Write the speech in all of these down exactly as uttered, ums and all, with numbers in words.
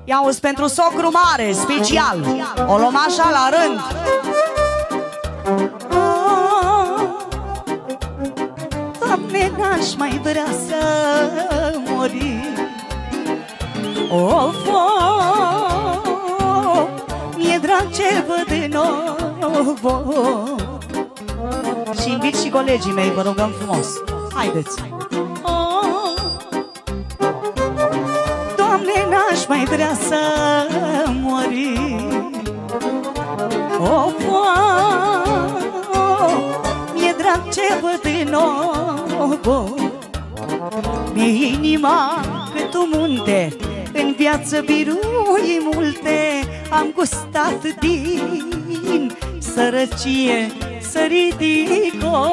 Ia-uzi pentru socru mare, special. O luăm așa la rând. Doamne, n-aș mai vrea să mori. Of, mi-e drag ce văd în nou. Și invit și colegii mei, vă rugăm frumos. Haideți! Doamne, n-aș mai vrea să mori. Of, mi-e drag ce văd în nou. Mi-e inima cât un munte, în viață birui multe. Am gustat din sărăcie, să ridic o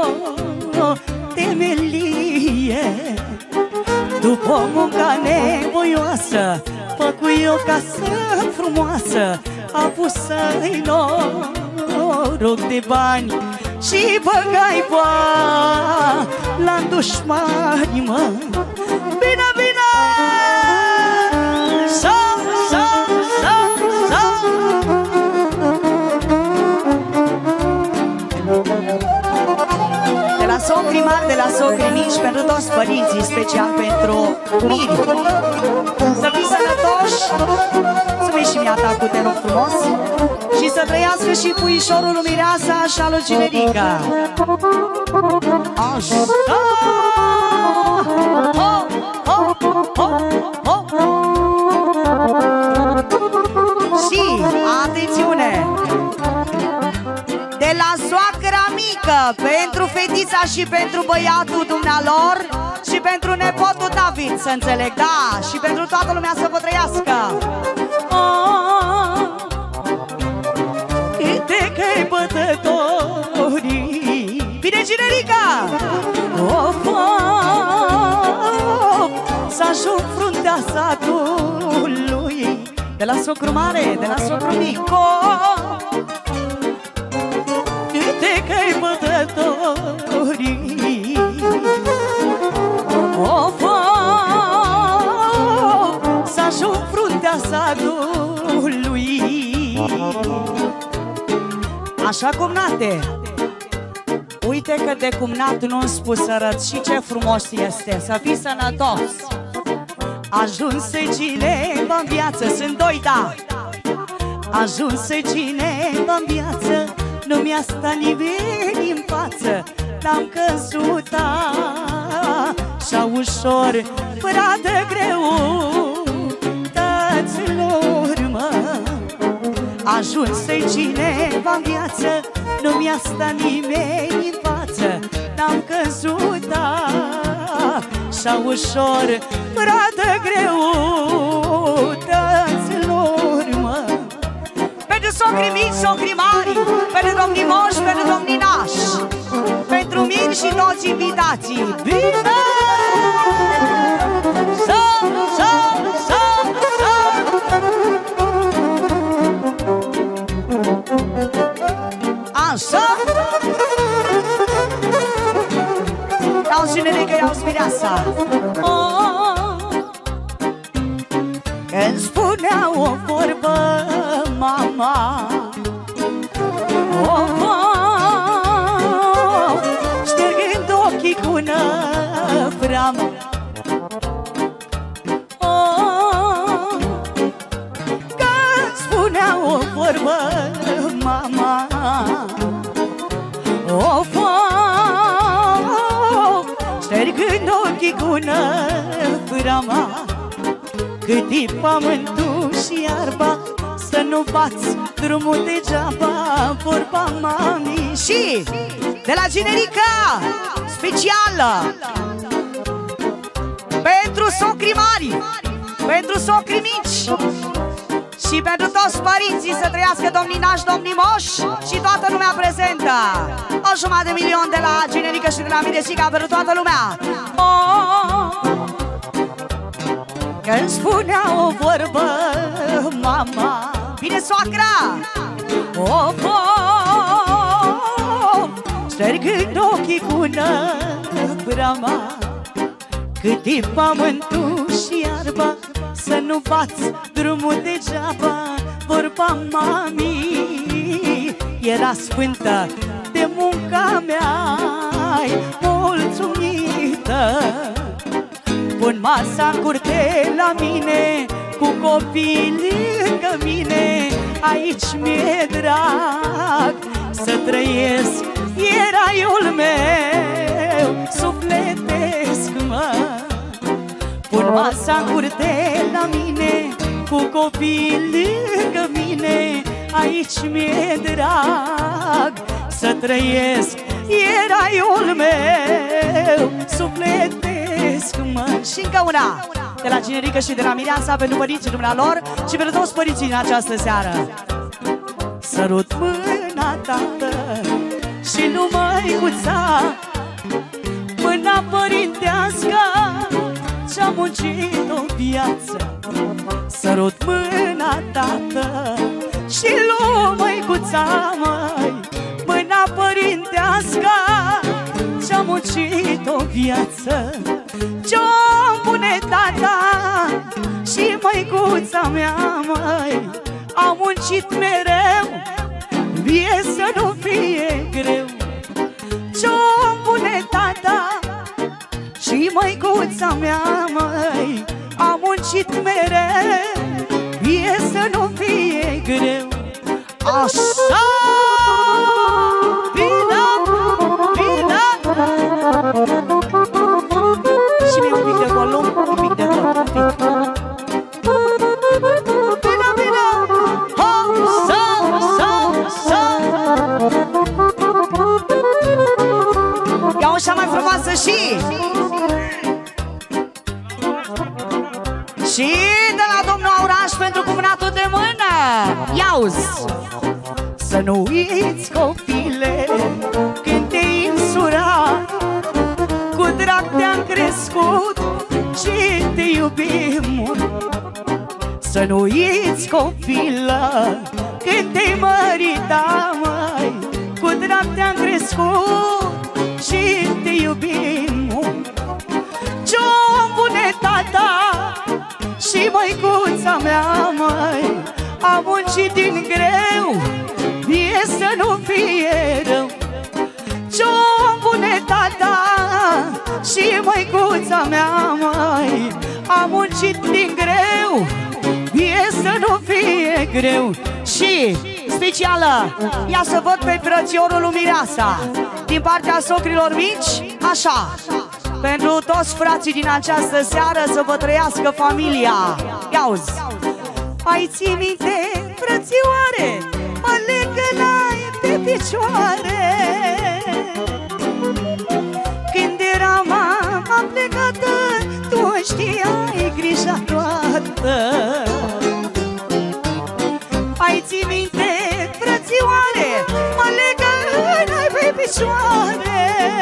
temelie. După munca nevoioasă, făcui o casă frumoasă, apusă-i noroc de bani și băgai poa la dușmani, mă. Bine, bine! Să, să, să, să! De la socrii mari, de la socrii mici, pentru toți părinții, special pentru miri. Să fii sănătoși, să vezi și mia ta cu te rog frumos. Și să trăiască și puișorul lui Mireasa și al lui Cinerica. Așa! Ho, ho, ho, ho. Și, atențiune! De la soacra mică, pentru fetița și pentru băiatul dumnealor și pentru nepotul David, să înțeleg, da, și pentru toată lumea să vă trăiască. Câte căi bătătorii. Bine, Cinerica! Of, of, să ajung fruntea satului. De la socru mare, de la socru mic. Câte căi bătătorii. Of, of, să ajung fruntea satului. Așa, cumnate, uite că de cumnat nu-mi spus să arăt și ce frumos este. Să fii sănătos. Ajunse cineva în viață, sunt doi, da. Ajunse cineva în viață, nu mi-a stat nimeni în față. L-am căzut așa ușor, fără de greutăților, mă. Ajunse cineva în viață, nu mi-a stat nimeni în față. N-am căzut așa ușor, fără de greutăților, mă. Pentru socrii mici, socrii mari, pentru domnii moși, pentru domnii nași, pentru miri și toți invitații. Bine! Să, să, să, să! Așa! Iau-ți Cinerica, iau-ți Mireasa. Când spunea o vorbă mama, oh, oh, ștergând ochii cu năvrama, oh, când spunea o vorbă mama, oh, oh, ștergând ochii cu năvrama, cât-i pământul și iarba, să nu bați drumul degeaba, vorba mami. Și de la Cinerica, specială pentru socrii mari, pentru socrii mici și pentru toți părinții, să trăiască domnii nași, domnii moși și toată lumea prezentă. O jumătate de milion de la Cinerica și de la Miresica pentru toată lumea. Oh, când spunea o vorbă mama, bine, soacra, of, of, ștergând ochii cu năvrama, cât-i pământul și iarba, să să nu bați drumul degeaba. Vorba mami era sfântă de munca mea, mulțumită. Pun masa în curte la mine, cu copii lângă mine. Aici mi-e drag să trăiesc, e raiul meu, sufletesc, mă. Pun masa în curte la mine, cu copii lângă mine. Aici mi-e drag să trăiesc, e raiul meu, sufletesc, mă. Și încă una de la Generică și de la Mireasa, pentru părinții dumnealor și pentru toți părinții din această seară. Sărut mâna, tată, și nu măicuța, mâna părintească ce-a muncit-o viață. Sărut mâna, tată, și nu măicuța, măi, mâna părintească ce-a muncit-o viață. Ce-o pune tata și măicuța mea, măi, au muncit mereu, vie să nu fie greu. Ce-o pune tata și măicuța mea, măi, au muncit mereu, vie să nu fie greu. Așa! Bine! Bine! Și mie un pic de volum, un pic de tot, un pic. Bine, bine! Ho, să, să, să! Ia ușa mai frumoasă și... Și de la domnul Auraș pentru cumnatul de mână. Ia-uzi! Să nu uiți, copile, când te-ai însurat, cu drag te-am crescut și te iubim mult. Să nu uiți, copilă, când te-ai măritat, măi, cu drag te-am crescut și te iubim mult. Ce-o pune tata și măicuța mea, măi, a muncit din greu, vie să nu fie rău. Ce-o pune tata și măicuța mea, măi, a muncit din greu, vie să nu fie greu. Și specială, ia să văd pe frățiorul lui Mireasa, din partea socrilor mici, așa. Pentru toți frații din această seară, să vă trăiască familia. Ia-uzi! Ai ții minte, frățioare, mă legănai pe picioare, când era mama plecată, tu știai grija toată. Ai ții minte, frățioare, mă legănai pe picioare,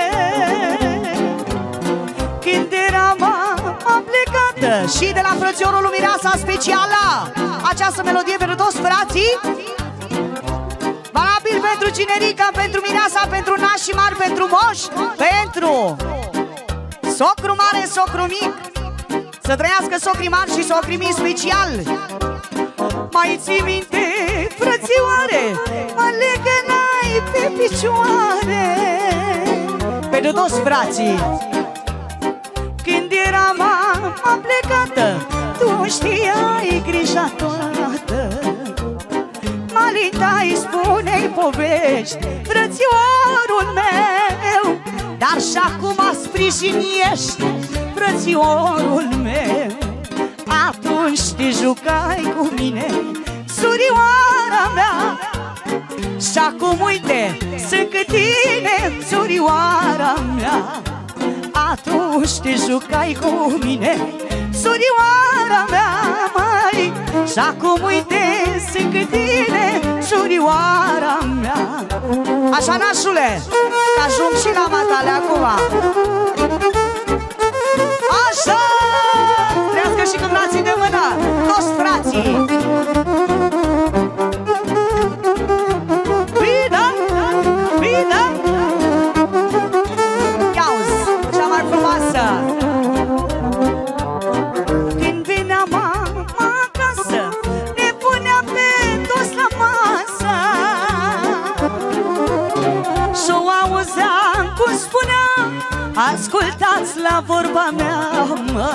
când era mama plecată. Și de la frățiorul lui Mireasa specială această melodie pentru toți frații, valabil pentru Generica, pentru Mireasa, pentru nașii mari, pentru moși, pentru socru mare, socru mic. Să trăiască socrii mari și socrii mici special. Mai ții minte, frățioare, mă legănai pe picioare, pentru toți frații. Când era mama plecată, tu știai grija toată. Malinta îi spune-i povești, frățiorul meu, dar și acum sprijini-ești, frățiorul meu. Atunci te jucai cu mine, surioara mea, și acum uite, sunt cât tine, surioara mea. Atunci te jucai cu mine, surioara mea, mai, și acum uite, sunt cât tine, surioara mea. Așa, nașule, că ajung și la matale acum. Așa, trească și când dați de mână, toți frații. Bine, bine. Când venea mama ascultați la vorba mea, mă.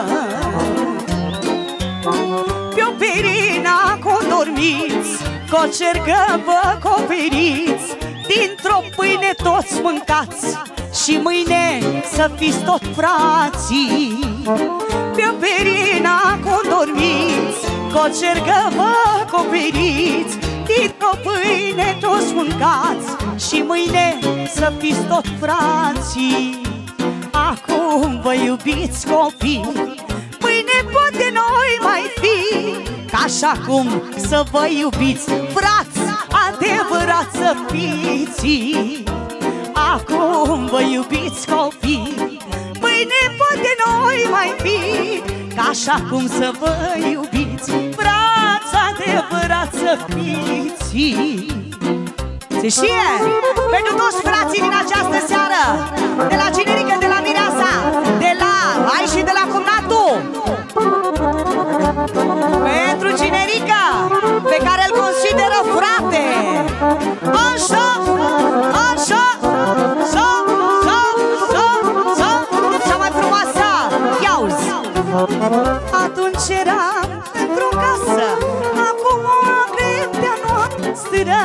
Pe-o perina cu dormiți, cu o cercă vă coperiți, dintr-o pâine toți mâncați și mâine să fiți tot frații. Pe-o perina cu dormiți, cu o cercă vă coperiți, dintr-o pâine toți mâncați și mâine să fiți tot frații. Acum vă iubiți copii, mâine poate noi mai fi, ca așa cum să vă iubiți frați, adevărat să fiți. Acum vă iubiți copii, mâine poate noi mai fi, ca așa cum să vă iubiți frați, adevărat să fiți. Se știe? Pentru toți frații din această seară, de la Generică, de la Mireasa, de la Ai și de la Cumnatul. Pentru Generica, pe care îl consideră frate. Așa, așa, așa, așa, așa, așa, cea mai frumoasă. Ia-uzi! Atunci eram într-o casă, acum o greptea noastră.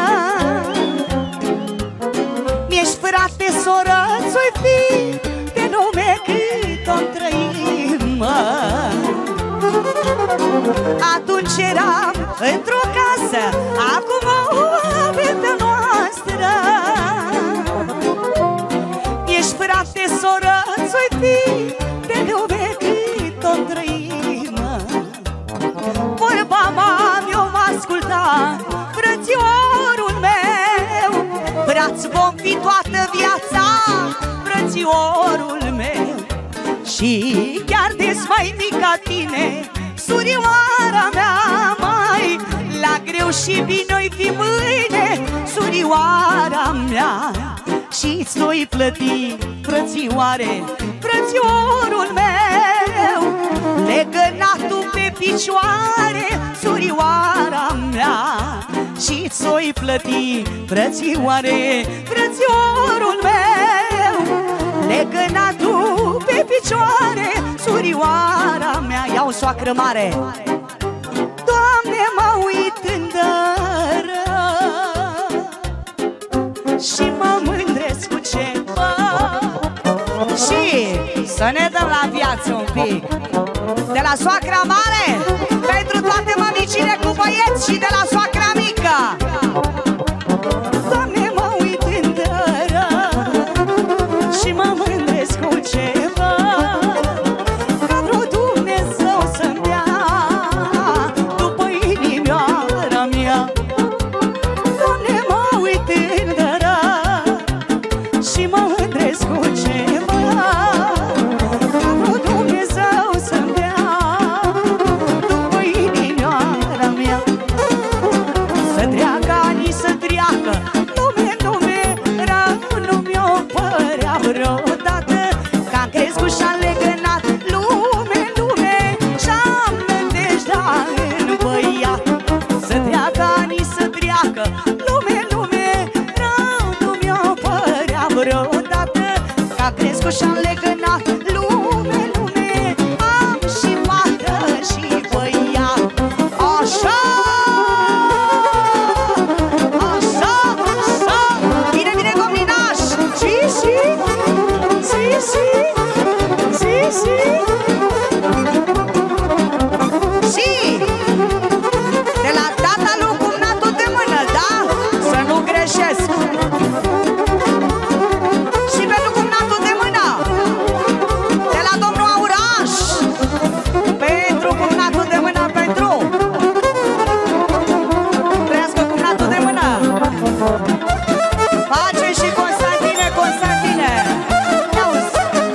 Mi-ești frate, soră, ți-o-i fi de lume cât o trăim, mă. Atunci eram într-o casă, acum o greptea noastră. Mi-ești frate, soră, ți-o-i fi de lume cât o trăim, mă. Vorba m-am eu m-asculta, frățiorul meu, frați vom fi toată viața, frățiorul meu. Și chiar des mai mic ca tine, surioara mea, mai la greu și bine-o-i fi mâine, surioara mea. Și-ți noi plăti, frățioare, frățiorul meu, legănatul pe picioare, surioara mea. Și-ți o-i plăti, frățioare, frățiorul meu, legănatul pe picioare, surioara mea. Ia o soacră mare. Doamne, mă uit în dără și mă mândresc cu ceva. Și să ne dăm la viață un pic. De la soacra mare, pentru toate mămicile cu băieți, și de la soacra mică. Doamne, mă uit în dără și mă mândresc cu ceva, ca vreo Dumnezeu să-mi dea după inimioara mea. Doamne, mă uit în dără și mă mândresc cu ceva, ca vreo Dumnezeu să-mi dea după inimioara mea. Să treacă ani, să treacă, lume, lume, rău nu mi-o părea vreodată, că-am crescut și-am legănat, lume, lume, și-am nădejdea în băiat. Să treacă ani, să treacă, lume, lume, rău nu mi-o părea vreodată, că-am crescut și-am legănat, lume, lume, am și fată și băiat. Așa! Așa, așa, bine, bine, combinaș. Si, si, si, si, si, si. Si, de la tata lui Cumnatul de mână, da? Să nu greșesc. Și pentru Cumnatul de mână, de la domnul Auraș, pentru Cumnatul de mână, pentru trăiască Cumnatul de mână. Pace și Constantine, Constantine. Ia-uzi.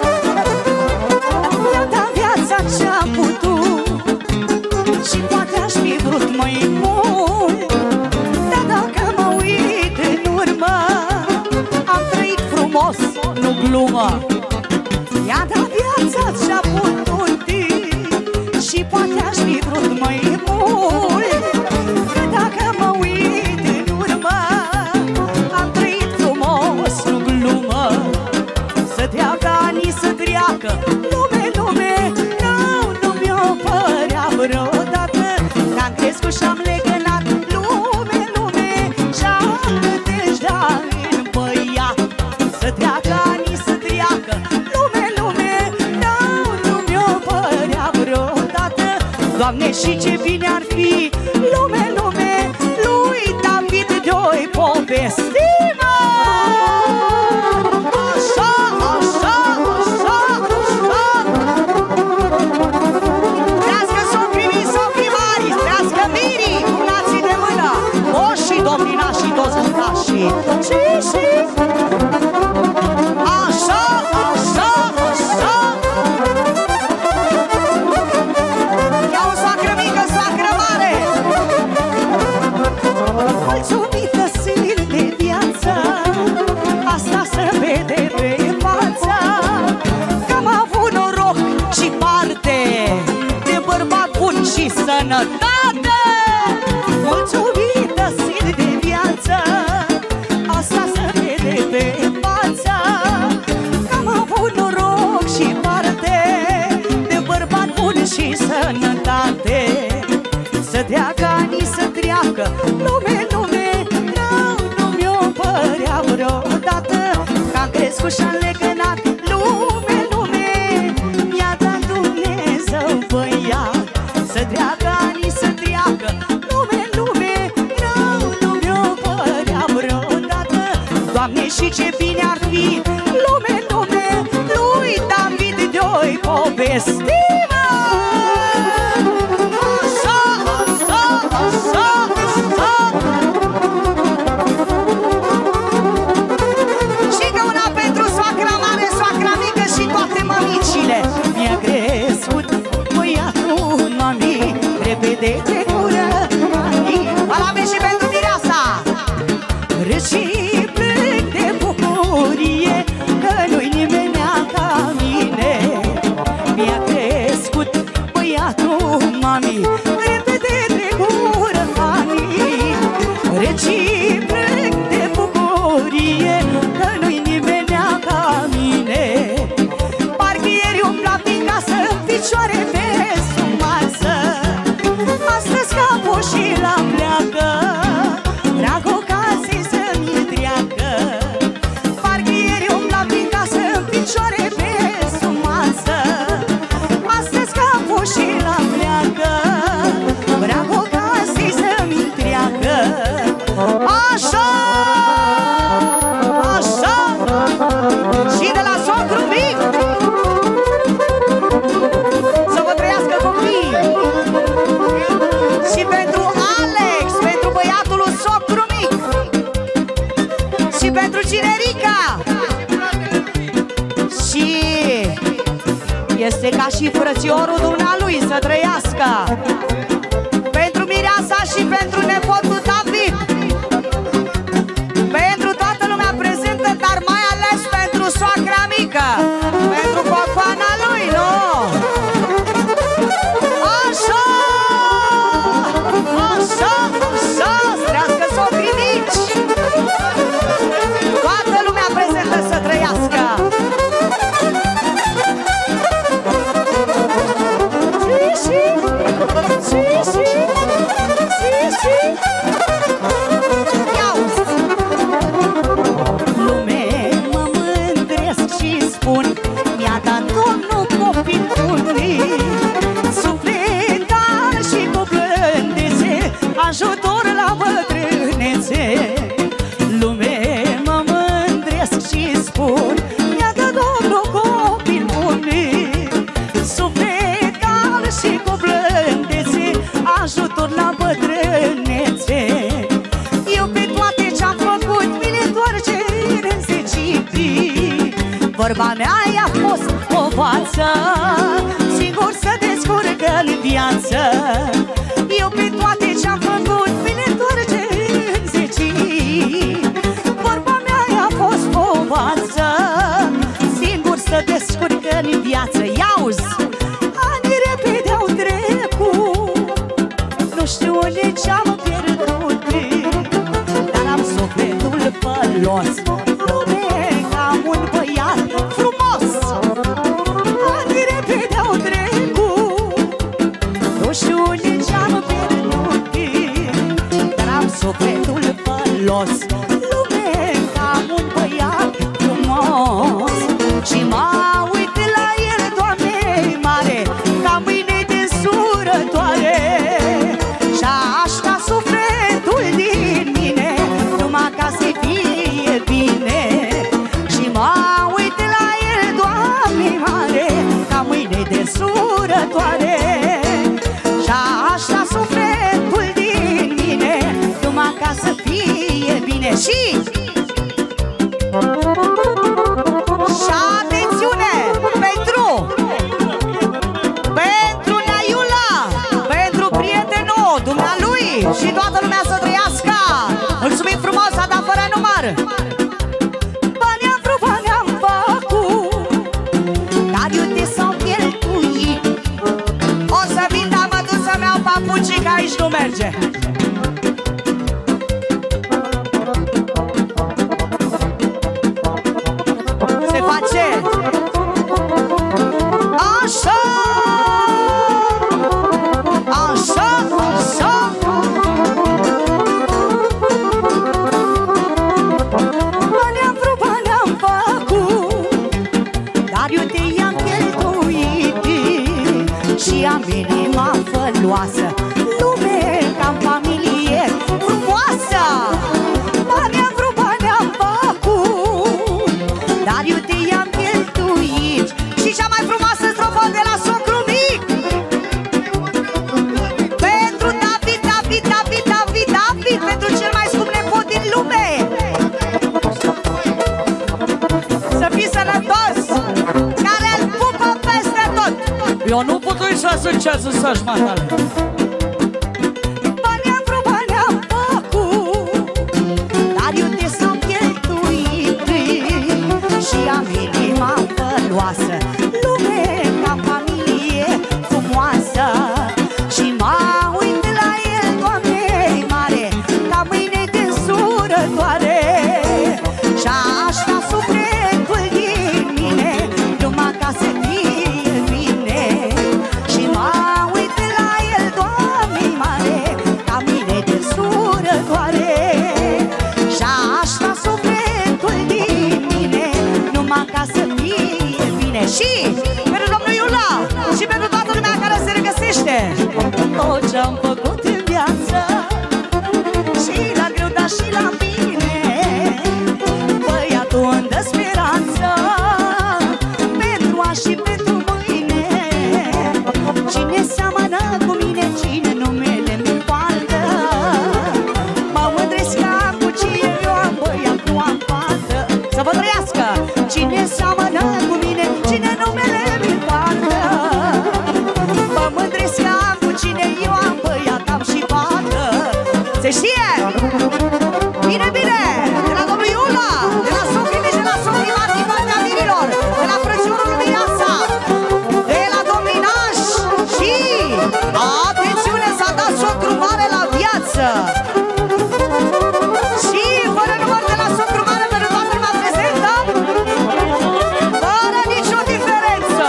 Mi-a dat viața ce-am putut și poate aș fi vrut mai mult, dar dacă mă uit în urmă, am trăit frumos, nu glumă. Mi-a dat viața ce-a putut și poate aș fi vrut mai mult, dar dacă mă uit în urmă, am trăit frumos, nu glumă. Să treacă ani, să treacă, Doamne, și ce bine ar fi, lume, lume, lui David de-o-i povestim. Așa, așa, așa, așa. Trească socrii mii, socrii mari, trească mirii, cumnații de mână, moșii, domninașii, toți buntașii. Și, și așa, așa, așa. Ia o soacră mică, soacră mare. Mulțumită sil de viață, asta se vede pe fața, că am avut noroc și parte de bărbat bun și sănătate. Mulțumită sil de viață, asta se vede pe fața, că am avut noroc și parte de bărbat bun și sănătate. Să treacă anii, să treacă, lume, lume, rău nu mi-o părea vreodată, că am crescut și-am legănat. Lume, lume, mi-a dat Dumnezeu băiat. Să treacă anii, să treacă, lume, lume, rău nu mi-o părea vreodată. Doamne, și ce bine ar fi, lume, lume, lui David de-o-i povestim. Mi-a crescut băiatul, mami, repede de cură, mami. Valabil și pentru mireasa. Râd și plâng de bucurie, că nu-i nimenea ca mine. Mi-a crescut băiatul, mami, repede de cură, mami. Râd și plâng de bucurie, că nu-i nimenea ca mine. Picioare pe sub masă, astăzi capul și la pleacă, drag ocazii să-mi treacă. Parcă ieri umbla prin casă, picioare pe sub masă, astăzi capul și la pleacă, drag ocazii să-mi treacă. Așa, așa, și de la socru mic și pentru Alex, pentru băiatul lui socru mic, și pentru Cinerica. Și este ca și frățiorul dumnealui să trăiască. Pentru mireasa și pentru nepotul David, pentru toată lumea prezentă, dar mai ales pentru soacra mică, pentru cocoana lui, nu? Așa, așa, așa, strească socrii mici. Toată lumea prezentă să trăiască. Și, și, și, și, și, și. Ia-uzi. Lume, mă mândresc și spun, mi-a dat Domnul copil buni, sufletar și cu blândețe, ajutor la bătrânețe. Lume, mă mândresc și spun, mi-a dat Domnul copil buni, sufletar și cu blândețe, ajutor la bătrânețe. Eu pe toate ce-am făcut mi le întoarce în zecipii. Vorba mea i-a fost o vață, singur să descurcă în viață. Eu pe toate ce-am făcut mi le întoarce în zecii. Vorba mea i-a fost o vață, singur să descurcă în viață. Ia-uzi! Anii repede au trecut, nu știu unde ce-am pierdut, dar am sufletul pălos, lume, am un băiat frumos. Anii repede au trecut, nu știu unde ce-am pierdut, dar am sufletul pălos, lume, am un băiat frumos. Și mă uit la el, Doamne mare, ca mâine de surătoare. Și toată lumea să trăiască. Mulțumim frumos, a dat fără număr. Bani am vrut, bani am făcut, dar iute s-au cheltuit. O să vin, dar mă duc să-mi iau papucii, că aici nu merge. Se face așa, așa, așa. Bani am vrut, bani am făcut, dar eu te i-am cheltuit. Și am inima făloasă, lume ca-n familie frumoasă. Bani am vrut, bani am făcut, dar eu te i-am cheltuit. Și cea mai frumoasă strofă de la socru mic, pentru David, David, David, David, David, pentru cel mai scump nepot din lume. Să fii sănătos, care îl pupă peste tot. Eu nu putui să succesul să-și matale. Bani am vrut, bani am făcut, dar eu te s-am cheltuit. Și am inima făloasă, lume ca familie frumoasă. Și mă uit la el, Doamne mare, ca mâine de surătoare. Și așa sufletul din mine, numai ca să fie bine. Și mă uit la el, Doamne mare, ca mâine de surătoare. Și așa sufletul din mine, numai ca să fie bine. Și pentru domnul Iula și pentru toată lumea care se regăsește. Tot ce-am făcut în viață, și la greu, dar și la bine, băiatul îmi dă speranță pentru azi și pentru mâine. Cine seamănă cu mine, cine numele-mi poartă, mă mândresc că am cu cine eu am, băiat nu am fată. Să vă trăiască! Cine seamănă cu mine, cine numele-mi poartă, mă mândresc că am cu cine eu am, băiat am și fată. Se știe? Bine, bine! De la domnul Iula, de la socrii mici, de la socrii mari din partea mirilor, de la frățiorul lui Mireasa, de la Dominaș. Și atențiune, s-a dat socru mare la viață. Și fără număr de la socru mare pentru toată lumea prezentă, fără nicio diferență.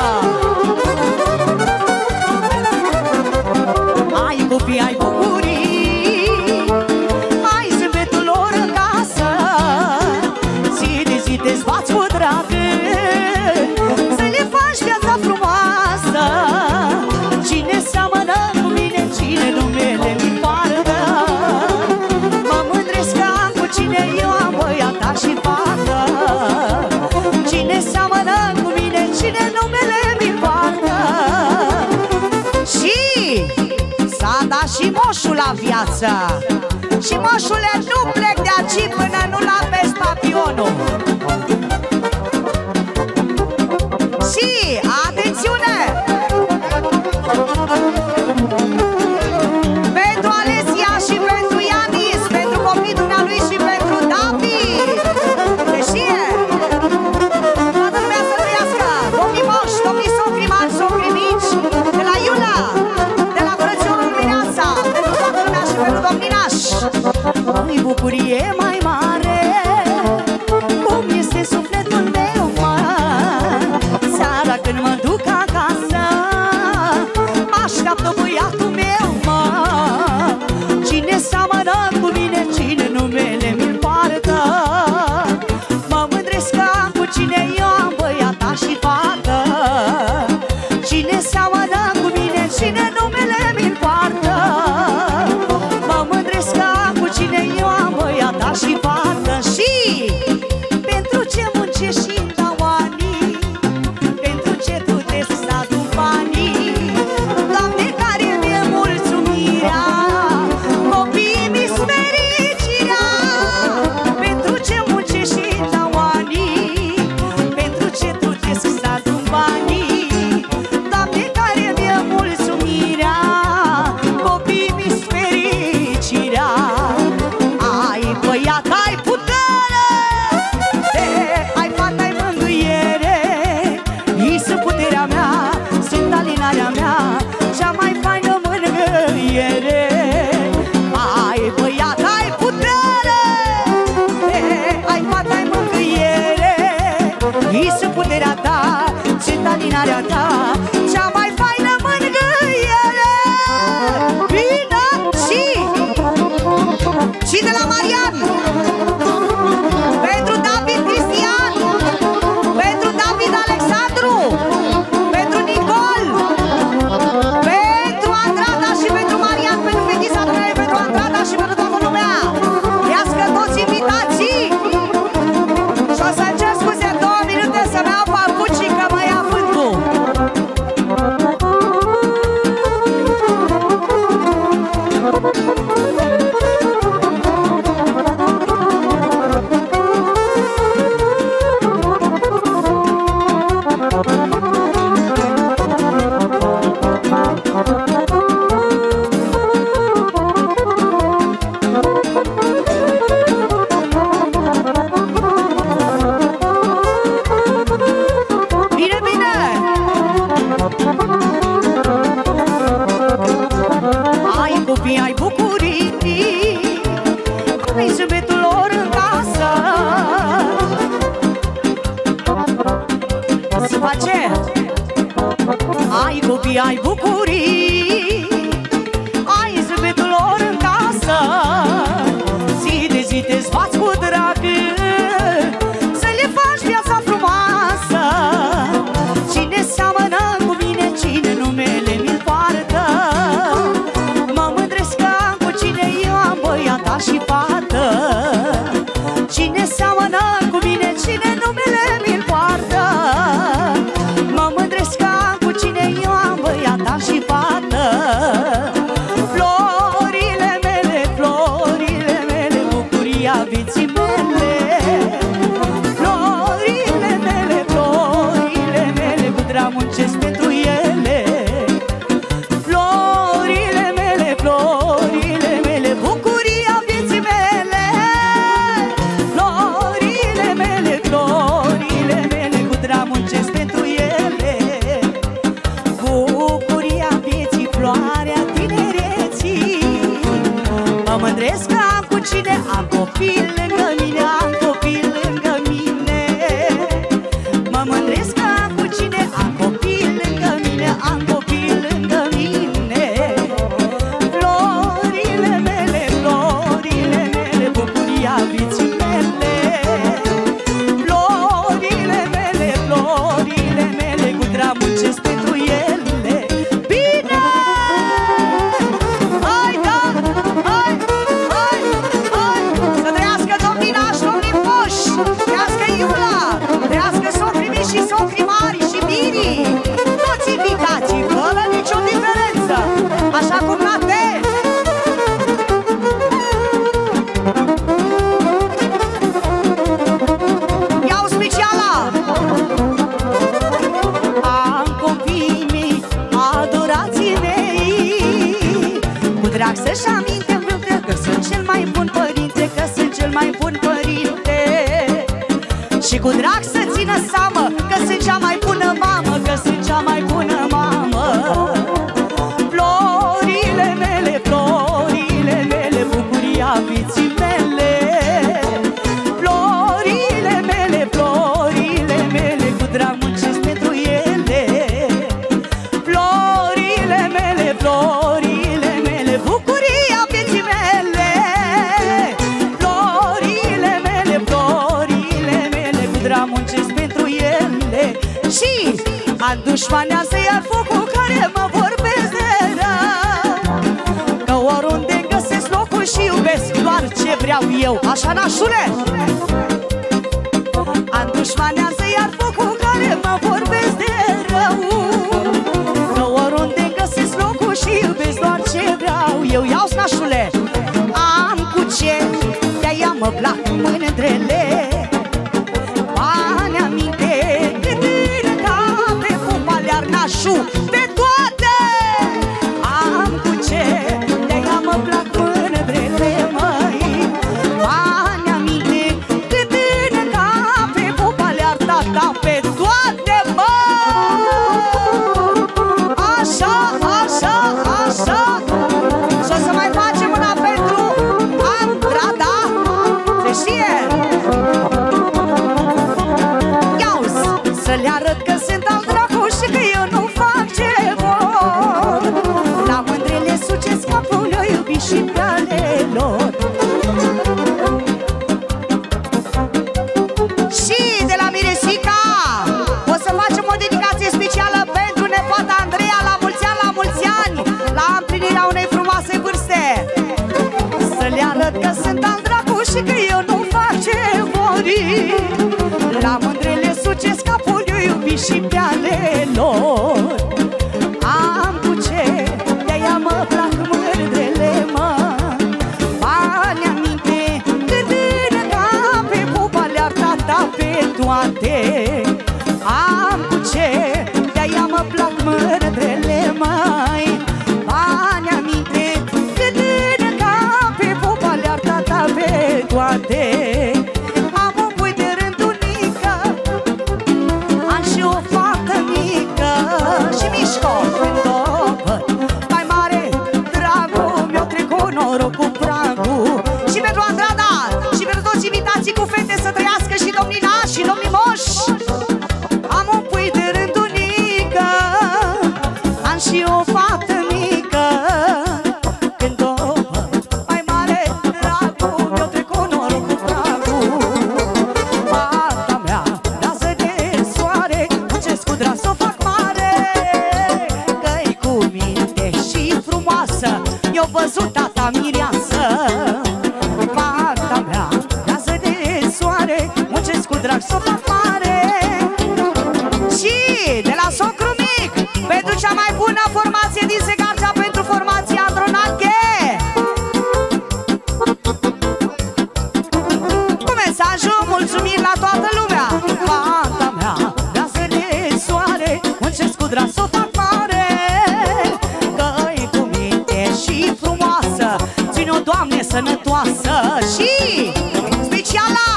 Ai copii, ai bucurii, ai zâmbetul lor în casă, zi de zi te zbați cu drag, să le faci viața frumoasă. Cine seamănă cu mine, cine numele-mi poartă, mă mândresc că am cu cine eu am, băiata și fată. Cine seamănă cu mine, cine numele-mi poartă. Și s-a dat și moșul la viață. Și moșule, nu plec de aici până nu l-apesc papionul. Și atențiune! Pentru Alesia și pentru Ianis, pentru copii dumnealui și pentru David. Se știe? Toată lumea să trăiască! Domnii moși, domnii socri mari, socri mici, de la Iula, de la frățiorul Mireasa, pentru toată lumea și pentru domninaș. Măi, bucurie mai mare, cum este sufletul meu, mă. Seara când mă duc acasă, mă așteaptă băiatul meu, mă. Cine seamănă cu mine, cine numele-mi poartă, mă mândresc că am cu cine eu am, băiata și fată. Cine seamănă cu mine, cine numele-mi poartă, mă mândresc că am cu cine eu am, băiata și închinarea ta, cea mai faină mângâiere. Vină și și de la Marian, pentru David Cristian, pentru David Alexandru, pentru Nicol, pentru Andrada și pentru Marian, pentru fetița Dunării, pentru Andrada și pentru toată lumea. Iască toți invitații. Și o să cer scuze două minute să-mi iau papucii că mă ia vântul. Ai bucurii, ai zâmbetul lor în casă. Se face. Ai copii, ai bucurii, ai zâmbetul lor în casă. Zi de zi te zbați cu drag să le faci viața frumoasă. Cine seamănă cu mine, cine numele mi-l poartă. Băiata și fată, cine seamănă cu mine, cine numele mi-l poartă. Mă mândresc că am cu cine eu am băiata și fată. Florile mele, florile mele, bucuria vieții mele. Florile mele, florile mele, cu drag muncesc pentru ele. Florile mele, florile mele, bucuria mândresc că am cu cine, am copii lângă mine, am copii lângă mine. Mă mândresc că am cu cine, am copii lângă mine, am copii lângă mine. Florile mele, florile mele, bucuria vieții mele. Florile mele, florile mele, cu drag muncesc pentru ele. Bine! Hai, da! Hai! Și socrii mari și mirii, toți invitații, fără nicio diferență, așa cum nate. Iau speciala. Am copiii mei, adorații mei, cu drag să-și aminte că sunt cel mai bun părinte, că sunt cel mai bun părinte. Și cu drag să țină seamă că sunt cea mai bună mamă, că sunt cea mai bună mamă. Florile mele, florile mele, bucuria vieții mele. Florile mele, florile mele, cu drag muncesc pentru ele. Florile mele, florile mele, bucuria vieții mele. Florile mele, florile mele, cu drag muncesc pentru ele. Și adușmanează iar focul care mă vorbesc de rău, că oriunde găsesc locul și iubesc doar ce vreau eu. Așa, nașule? Adușmanează iar focul care mă vorbesc de rău, că oriunde găsesc locul și iubesc doar ce vreau eu. Iau-ți, nașule! Am cu ce, de-aia mă plac mândrele. Bani aminte, cât în cape, pupa le-ar nașu de toate. Am cu ce, de-aia mă plac mândrele, măi. Bani aminte, cât în cape, pupa le-ar tata pe toate, măi. Așa, așa, așa. Și o să mai facem una pentru Andrada. Se știe? și că eu nu fac ce vori. La mândrele sucesc capul, eu iubi și pe ale lor. Am cu ce, de-aia mă plac mândrele, mă. Bani aminte, de tine ca pe pupa le-ar tata pe toate. Am cu ce, de-aia mă plac mândrele, măi. Bani aminte, de tine ca pe pupa le-ar tata pe toate. Am un pui de rândunică, am și o fată mică și mișco când o văd. Mai mare dragul mi-o trec cu noroc cu pragul. Și pentru Andrada și pentru toți invitații cu fete să trăiască și domnii nași și domnii moși. Am un pui de rândunică, am și o fată mică. Când o văd, mai mare dragul mi-o trec cu noroc cu pragul. Fata mea, lasă de soare, muncesc cu drag s-o fac mare. Că-i cu minte și frumoasă, i-o văzut tata mireasă. Fata mea, lasă de soare, muncesc cu drag s-o fac mare. Și de la socru mic, pentru cea mai bună formație din Segarcea, pentru formația Andronache, cu mesajul mulțumiri la toată lumea. Fata mea, lasă de soare, muncesc cu drag s-o fac mare. Că-i cu minte și frumoasă, ține-o, Doamne, sănătoasă. Și speciala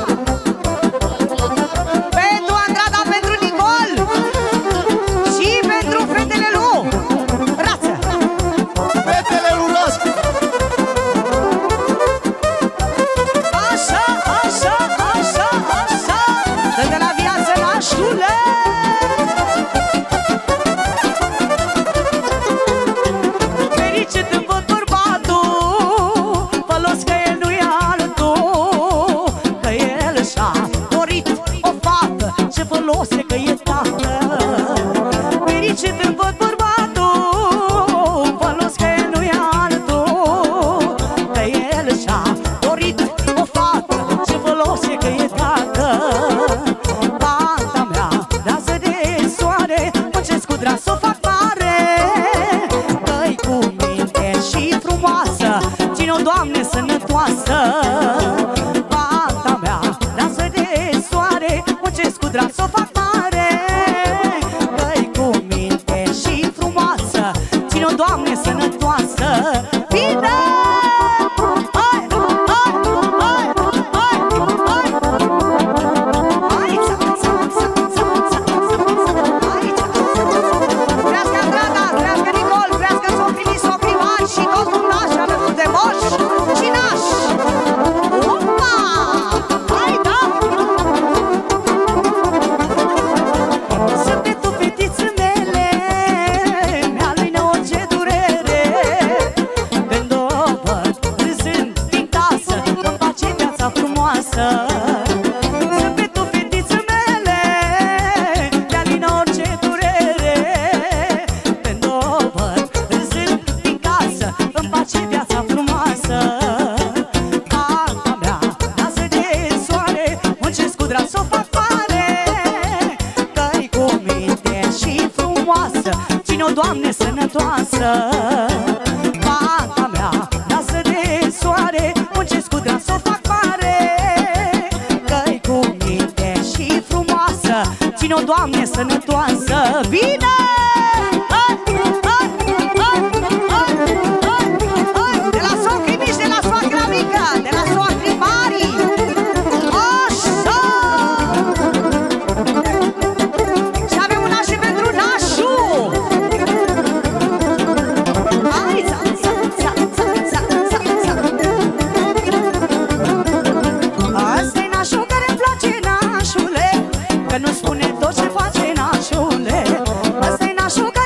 pentru Andrada, pentru Nicol și pentru fetele lui Rață. Fetele lui Rață. Așa, așa, așa, așa, dă de la viață, nașule. Fericit îmi văd bărbatul, fălos că el nu-i altul. Că el și-a dorit o fată, ce fălos e că e tată. Fericit îmi văd bărbatul, fălos că el nu-i altul. Că el și-a dorit o fată, ce fălos e că e tată. Fata mea, lasă de soare, muncesc cu drag s-o fac mare. Că-i cu minte și frumoasă, ține-o, Doamne, sănătoasă. Fata mea, lasă de soare, muncesc cu drag s-o fac mare. Că-i cu minte și frumoasă, ține-o, Doamne, sănătoasă. Bine! Hai, hai, hai, hai, hai! Hai, ța, ța, ța, ța, ța, ța, hai, ța, ța, ța. Trească Andrada, trească Nicol, trească socrii, socrii mari și toți nași alături de moși și nași. Opa! Hai, da! Sufletul fetițe mele, mi-aluină orice durere. Când o văd râzând din casă, îmi face viața frumoasă. Sufletul fetițe mele, mi-aluină orice durere. Când o văd râzând din casă, îmi face viața frumoasă. Fata mea, lasă de soare, muncesc cu drag s-o fac mare. Că-i cu minte și frumoasă, ține-o, Doamne, sănătoasă. Fata mea, lasă de soare, muncesc cu drag s-o fac mare. Că-i cu minte și frumoasă, ține-o, Doamne, sănătoasă. Bine! Hai, hai, hai, hai, hai, hai! De la socrii mici, de la soacra mică, de la soacrii mari. Așa! Și avem un naș și pentru nașu. Hai, ța, ța, ța, ța, ța, ța, ța. Asta-i nașul care-mi place, nașule, că nu spune tot ce face, nașule. Asta-i nașul care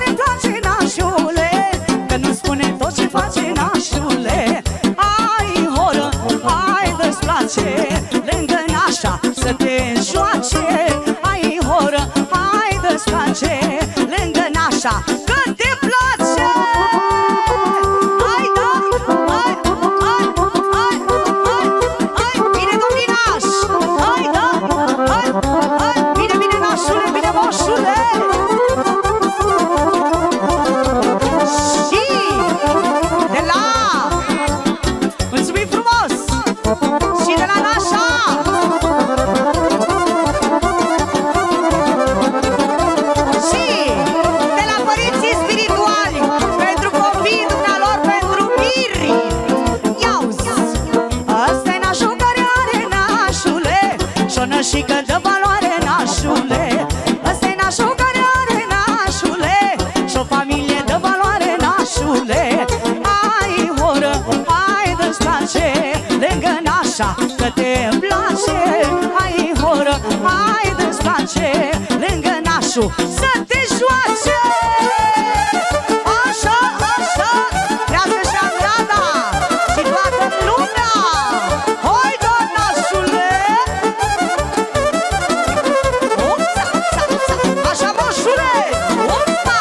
place lângă nașul să te joace. Așa, așa, trează și Andrada și toată lumea. Hai, da, nașule! Opa, așa, moșule! Opa!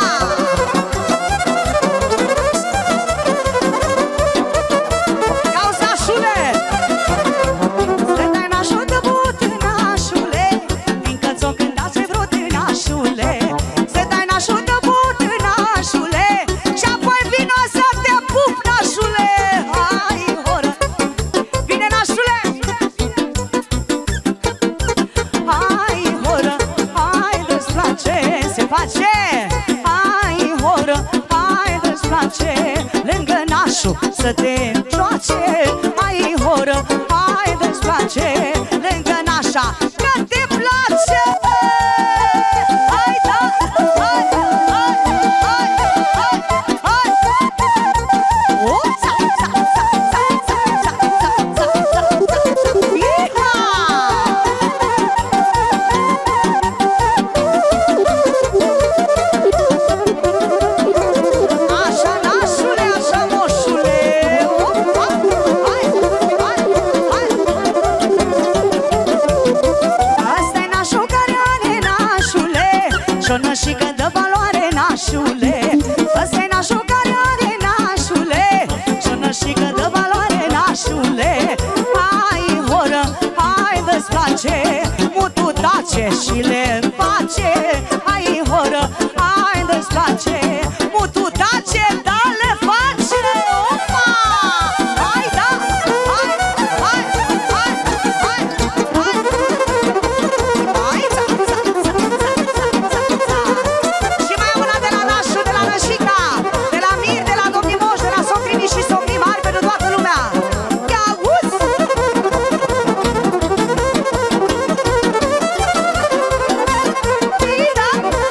Cauți, nașule! Să dai nașul de but, nașule, fiindcă ți-o cântați vrut, nașule. Să dai nașul de but, nașule, și apoi vino să te pup, nașule. Hai, horă, vine nașule. Hai, horă, hai, de-ți place, se face. Hai, horă, hai, de-ți place lângă nașul să te joace. Hai, horă, hai, de-ți place lângă nașa că te place. Hai, da, hai, hai, hai, hai, hai. O, ța, ța, ța, ța, ța, ța, ța, ța, ța, ța, ța. Iha! Așa, nașule, așa, moșule. Opa, hai, hai, hai. Asta-i nașul care are nașule și-o nășică de valoare, nașule. Asta-i nașul care are nașule și-o nășică de valoare, nașule. Hai, horă, hai, de-ți place, mutu tace și le face. Hai, horă, hai, de-ți place, mutu tace, da, le face. Opa! Hai, da, hai, hai, hai, hai, hai. Hai, ța, ța, ța, ța, ța, ța, ța. Și mai am una de la nașul, de la nășica, de la mir, de la domnii moși, de la socrii și socrii mari pentru toată lumea. Ia auzi! Da.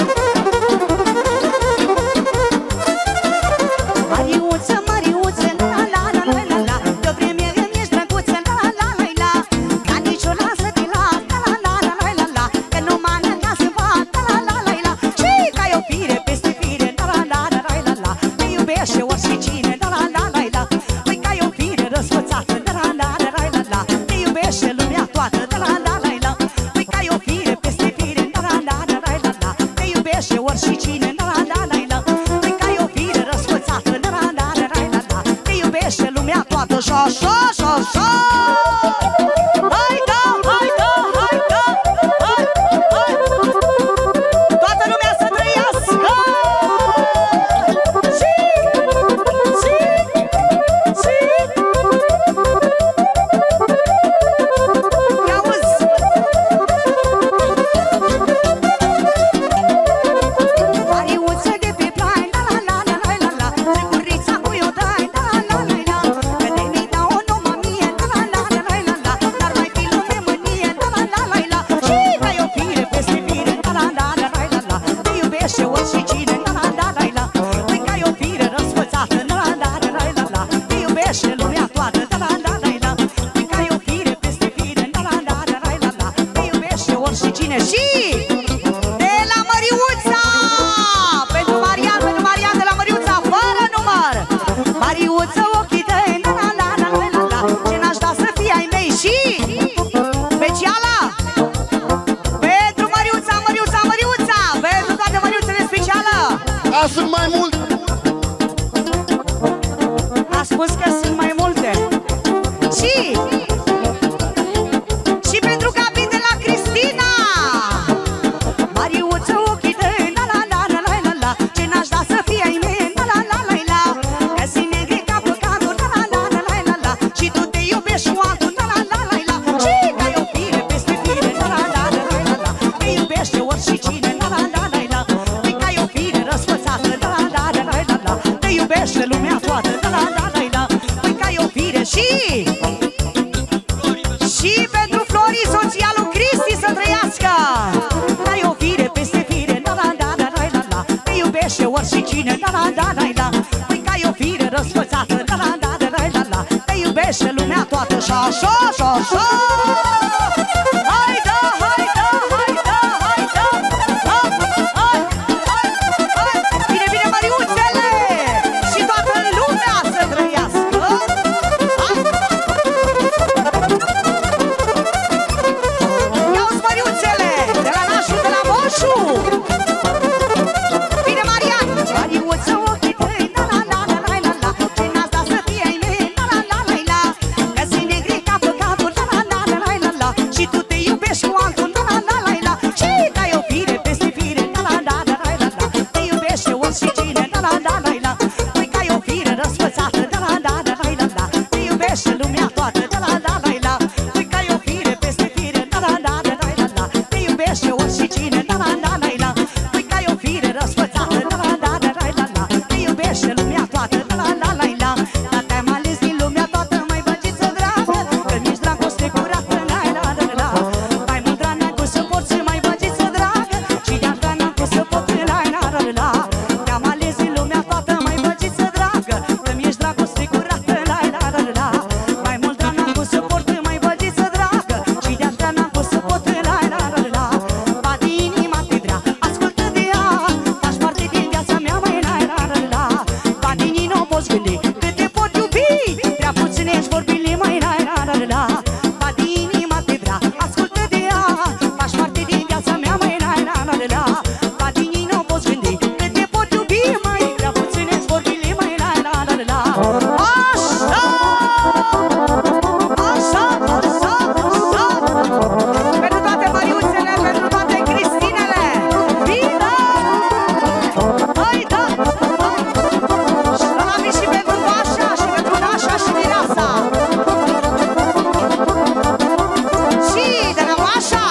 Mariuță, Mariuță, la la la la la la, de-o vreme îmi ești drăguță, la la la la, ca nici o lasă-te la, la la la la la la, că nu mă năca să fac, la la la la, și ca o fire peste fire, la la la la la la, te iubește oricine, la la la la la, păi ca o fire răsfățată, la la la la la la, te iubește lumea toată, la la la la la, păi ca o fire peste fire, la la la la la la, te iubește oricine, la la la la la, păi ca o fire răsfățată, la la la la la la, te iubește lumea toată, și așa, și așa. Hai, da, hai, da, hai, da, hai, hai. Toată lumea să trăiască! Și, și, și. Ia auzi! Mariuță de pe plai, la la la la la la, Sigurița cu eu dai, la la la la la, că de mi dau o numă mie, la la la la la la, dar mai fi lume mânie, la la la la la, și ca o fire peste fire, la la la la la la, te iubește oricine, la la la la la, păi ca o fire răsfățată, la la la la la la, te iubește lumea toată, la la la la la, păi ca o fire peste fire, la la la la la la, te iubește oricine. Și de la Măriuța, pentru Marian, pentru Marian de la Măriuța, fără număr. Mariuță, ochii tăi, la la la la la la, ce n-aș da să fie ai mei. Și speciala pentru Măriuța, Măriuța, Măriuța, pentru toate Măriuțele specială. A, sunt mai mult. A spus că sunt mai multe. Și Și pentru Gabi de la Cristina. Mariuță, ochii tăi, la la la la la la la, ce n-aș da să fie ai mei, la la la la la, că sunt negri ca păcatul, la la la la la la la, și tu te iubești cu altul, la la la la la, și ca o fire peste fire, la la la la la la, te iubește oricine, la la la la la, păi ca o fire răsfățată, la la la la la la, te iubește lumea toată, la la la la la, păi ca o fire. Și Și pentru Flori, soția lui Cristi, să trăiască. Ai o fire peste fire, la la la la la la, te iubește oricine, la la la la la, păi ca o fire răsfățată, la la la la la la, te iubește lumea toată, și așa, și așa. Hai da, hai da, hai da, hai iubește lumea toată, da la la la la. Păi ca o fire peste fire, da la la la la la la. Te iubește oricine, da la la la la. Păi ca o fire răsfățată, da la la la la la la. Te iubește lumea toată, da la la la la. Dar te-am ales din lumea toată, mai băgiță dragă, că nici dragoste curată, la la la la. Mai mult dragă cu să poți, mai băgiță dragă, și de-a ta n-am cu să pot, la la la la. Te-am ales din lumea toată, mai băgiță dragă, că mi-ești dragoste curată, la la la la. Mai mult dragă n-am cu să port, mai băgiță dragă, și de-a ta n-am cu să pot, la la la la. Bate inima te vrea, ascultă de ea, faci parte din viața mea, mai la la la la. Bate inima o poți gândi, cât te pot iubi, prea puține ești vorbile, mai la la la la. Bate inima te vrea, ascultă de ea, faci parte din viața mea, mai la la la la. Bate inima o poți gândi, cât te pot iubi, mai prea puține ești vorbile, mai la la la la. Așa! Așa, așa, așa. Pentru toate Mariuțele, pentru toate Cristinele, bine! Hai, da! Și la la și pentru Mașa, și pentru Nașa și Mireasa. Și de la Mașa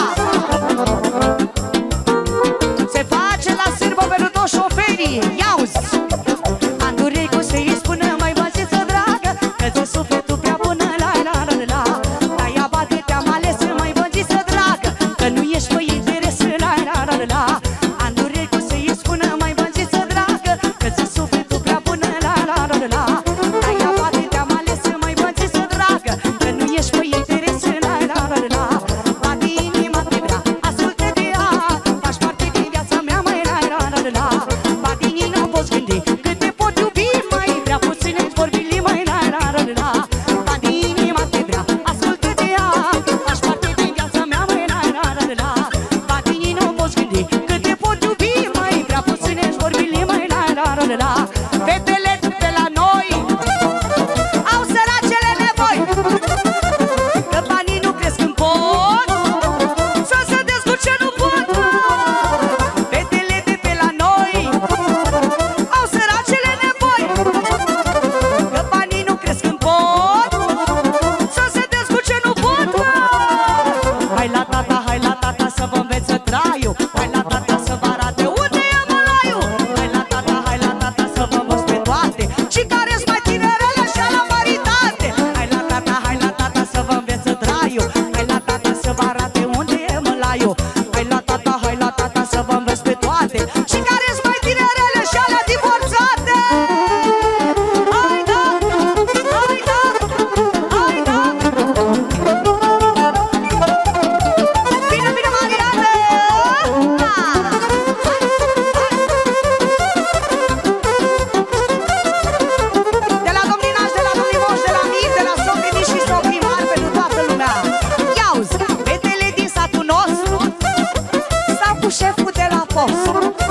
se face la sârbă pentru toți șoferii. Ia-uzi! Andurei-cu să-i spună, mai băgiță dragă, că ți-e sufletul prea bună, la la la la. De-aia bate, te-am ales, mai băgiță dragă, că nu ești pe interes, la la la la. Andurei-cu să-i spună, mai băgiță dragă, că ți-e sufletul prea bună, la la la la. De-aia bate, te-am ales, mai băgiță dragă, că nu ești pe interes, la la la la. Bate inima te vrea, ascultă de ea, faci parte din viața mea, mai la la la la. Bate inima o poți gândi, cât te pot iubi, mai prea puține vorbili, mai la la la la. Bate inima te vrea, ascultă de ea, faci parte din viața mea, mai la la la la. Bate inima o poți gândi, cât te pot iubi, mai prea puține vorbili, mai la la la la. Fetele de la noi au săracele nevoi, că banii nu cresc în pot, să se descurce nu pot. Fetele de pe la noi au săracele nevoi, că banii nu cresc în pot, să se descurce nu pot. Hai la tata, hai la tata să vă învețe traiul, hai la tata să vă arate unde e mălaiul. Hai la tata, hai la tata să vă învăț pe toate, și care-s mai tinerele așa la maritate. Hai la tata, hai la tata să vă învețe traiul, hai la tata să vă arate unde e mălaiul. Hai la tata, hai la tata să vă învăț pe toate, și care-s mai tinerele și alea divorțate. Hai da, hai da, hai da. Bine, bine, Mariane! De la domnii nași, de la domnii moși, de la mici, de la socrini și socrii mari, pentru toată lumea. Ia-uzi, fetele din satul nostru stau cu șeful de la post,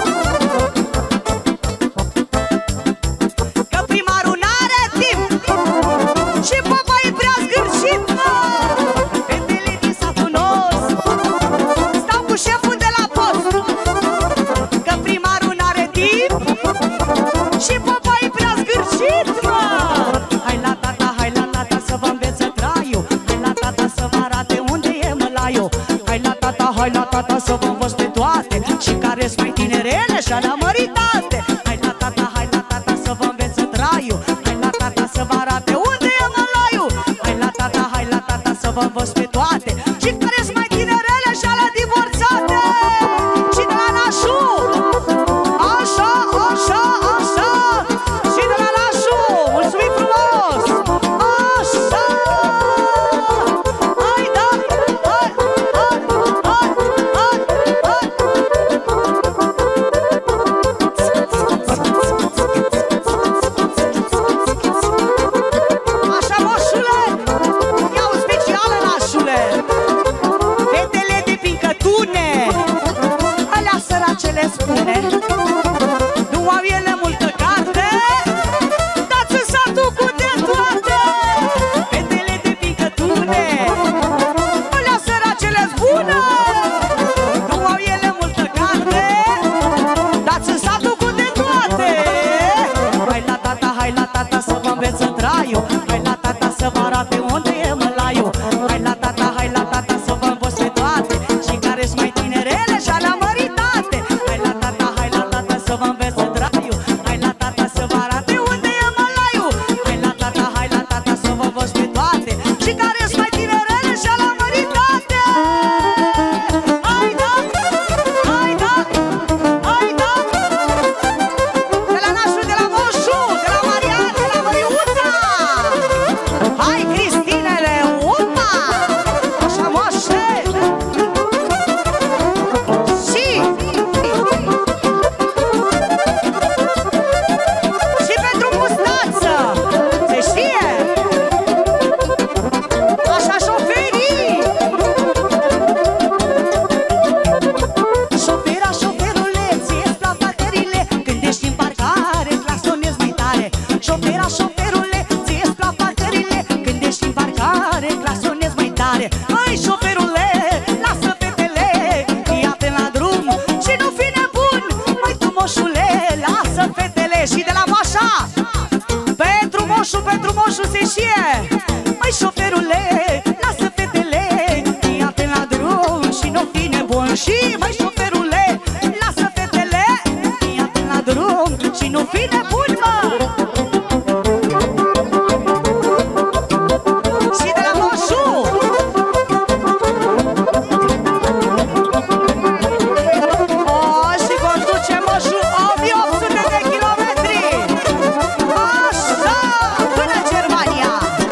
că primarul n-are timp și popa e prea zgârșit. Fetele din satul nostru stau cu șeful de la post, că primarul n-are timp și popa e prea zgârșit. Hai la tata, hai la tata să vă învețe traiul, hai la tata să vă arate unde e mălaiul. Hai la tata, hai la tata să vă învăț pe toate, și care-s mai tinerele și alea măritate. Hai la tata, hai la tata să vă învețe traiul, hai la tata să vă arate unde e mălaiul. Hai la tata, hai la tata să vă învăț pe toate, și care-s mai tinerele și alea divorțate. Și de la nașu, așa, așa, așa, și de la nașu, mulțumim frumos. Așa, hai da, hai, hai, hai, hai, hai. și care-s mai tinerele și-a la măritate. Hai da, hai da, hai da. De la nașul, de la moșu, de la Marian, de la Măriuța. Hai Cristinele, upa, așa moașe. Și Și pentru mustață, se știe. Așa șoferii. Șofera, șoferule, ție-ți plac parcările. Când ești în parcare, clasonezi mai tare. Șofera, șoferule, ție-ți plac parcările. Când ești în parcare, clasonezi mai tare. Măi, șoferule, lasă fetele, ia-te la drum și nu fi nebun. Măi, tu moșule, lasă fetele. Și de la moașa, pentru moșu, pentru moșu se știe. Măi, șoferule, lasă fetele, ia-te la drum și nu fi nebun. Și, măi, șoferule, lasă fetele, ia-te la drum și nu fi nebun, mă. Și de la moșu, o, și conduce moșu o mie opt sute de kilometri. Așa, până în Germania.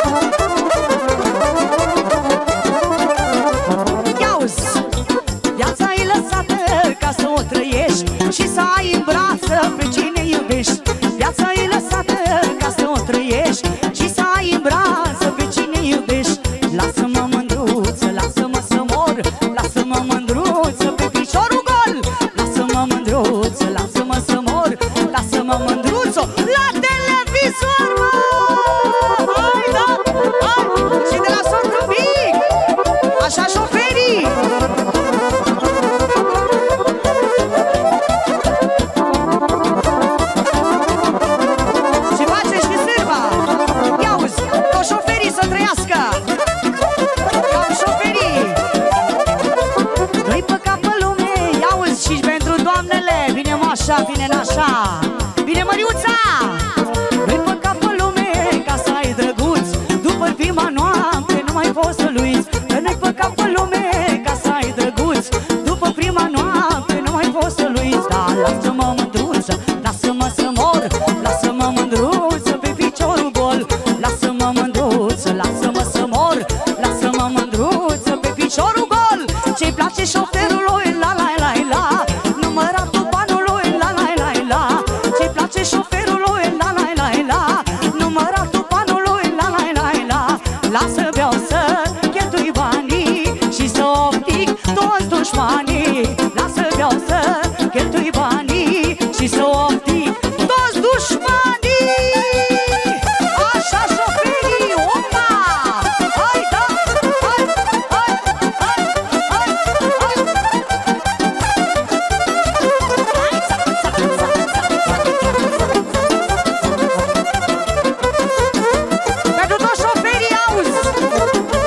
Ia-uzi, viața e lăsată ca să o trăiești și să ai în brață pe cine iubești. Viața e lăsată ca să o trăiești și să ai în brață pe cine iubești. Lasă-mă mândruță, lasă-mă să mor, lasă-mă mândruță pe piciorul gol. Lasă-mă mândruță, lasă-mă să mor, lasă-mă mândruță la televizor, mă! Hai, da, hai! Și de la sortul mic, așa șoferii. Și face și sârba. Ia-uzi, o șoferii să trăiască. Cam șoferii. Doi pe cap pe lume, ia-uzi, și pentru doamnele. Vine moașa, vine nașa, vine Măriuța. Doi pe cap pe lume, ca să ai drăguț. După prima noapte nu mai poți să luiți. Doi pe cap pe lume, ca să ai drăguț. După prima noapte nu mai poți să luiți. Da, lasă-mă mândruță, lasă-mă să mor, lasă-mă mândruță pe piciorul gol. Lasă-mă mândruță, lasă-mă să mor, lasă-mă mândruță pe piciorul gol. Ce-i place șoferului, la la la la, număratul banului, la la la la. Ce-i place șoferului, la la la la, număratul banului, la la la la. Lasă beau să cheltui banii și să optic toți dușmanii. Lasă beau să cheltui banii și să optic toți dușmanii. Așa șoferii, opa! Hai, da! Hai, hai, hai, hai, hai! Pentru toți șoferii, auzi!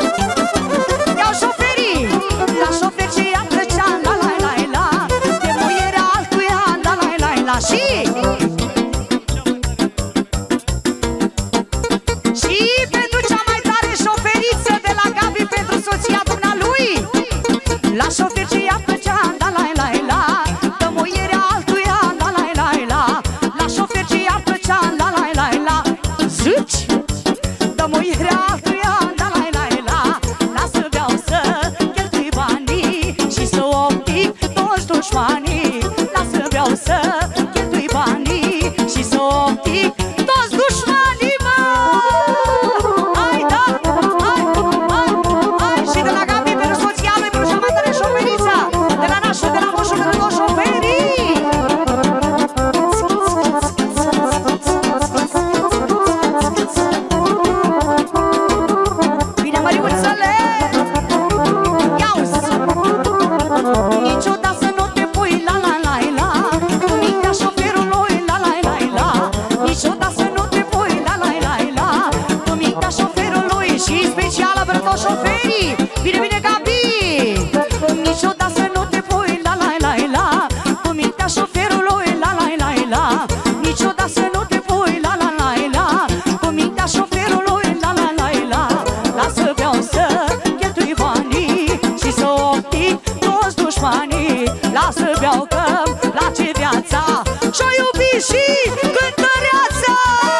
ce-o iubi și cântăreața.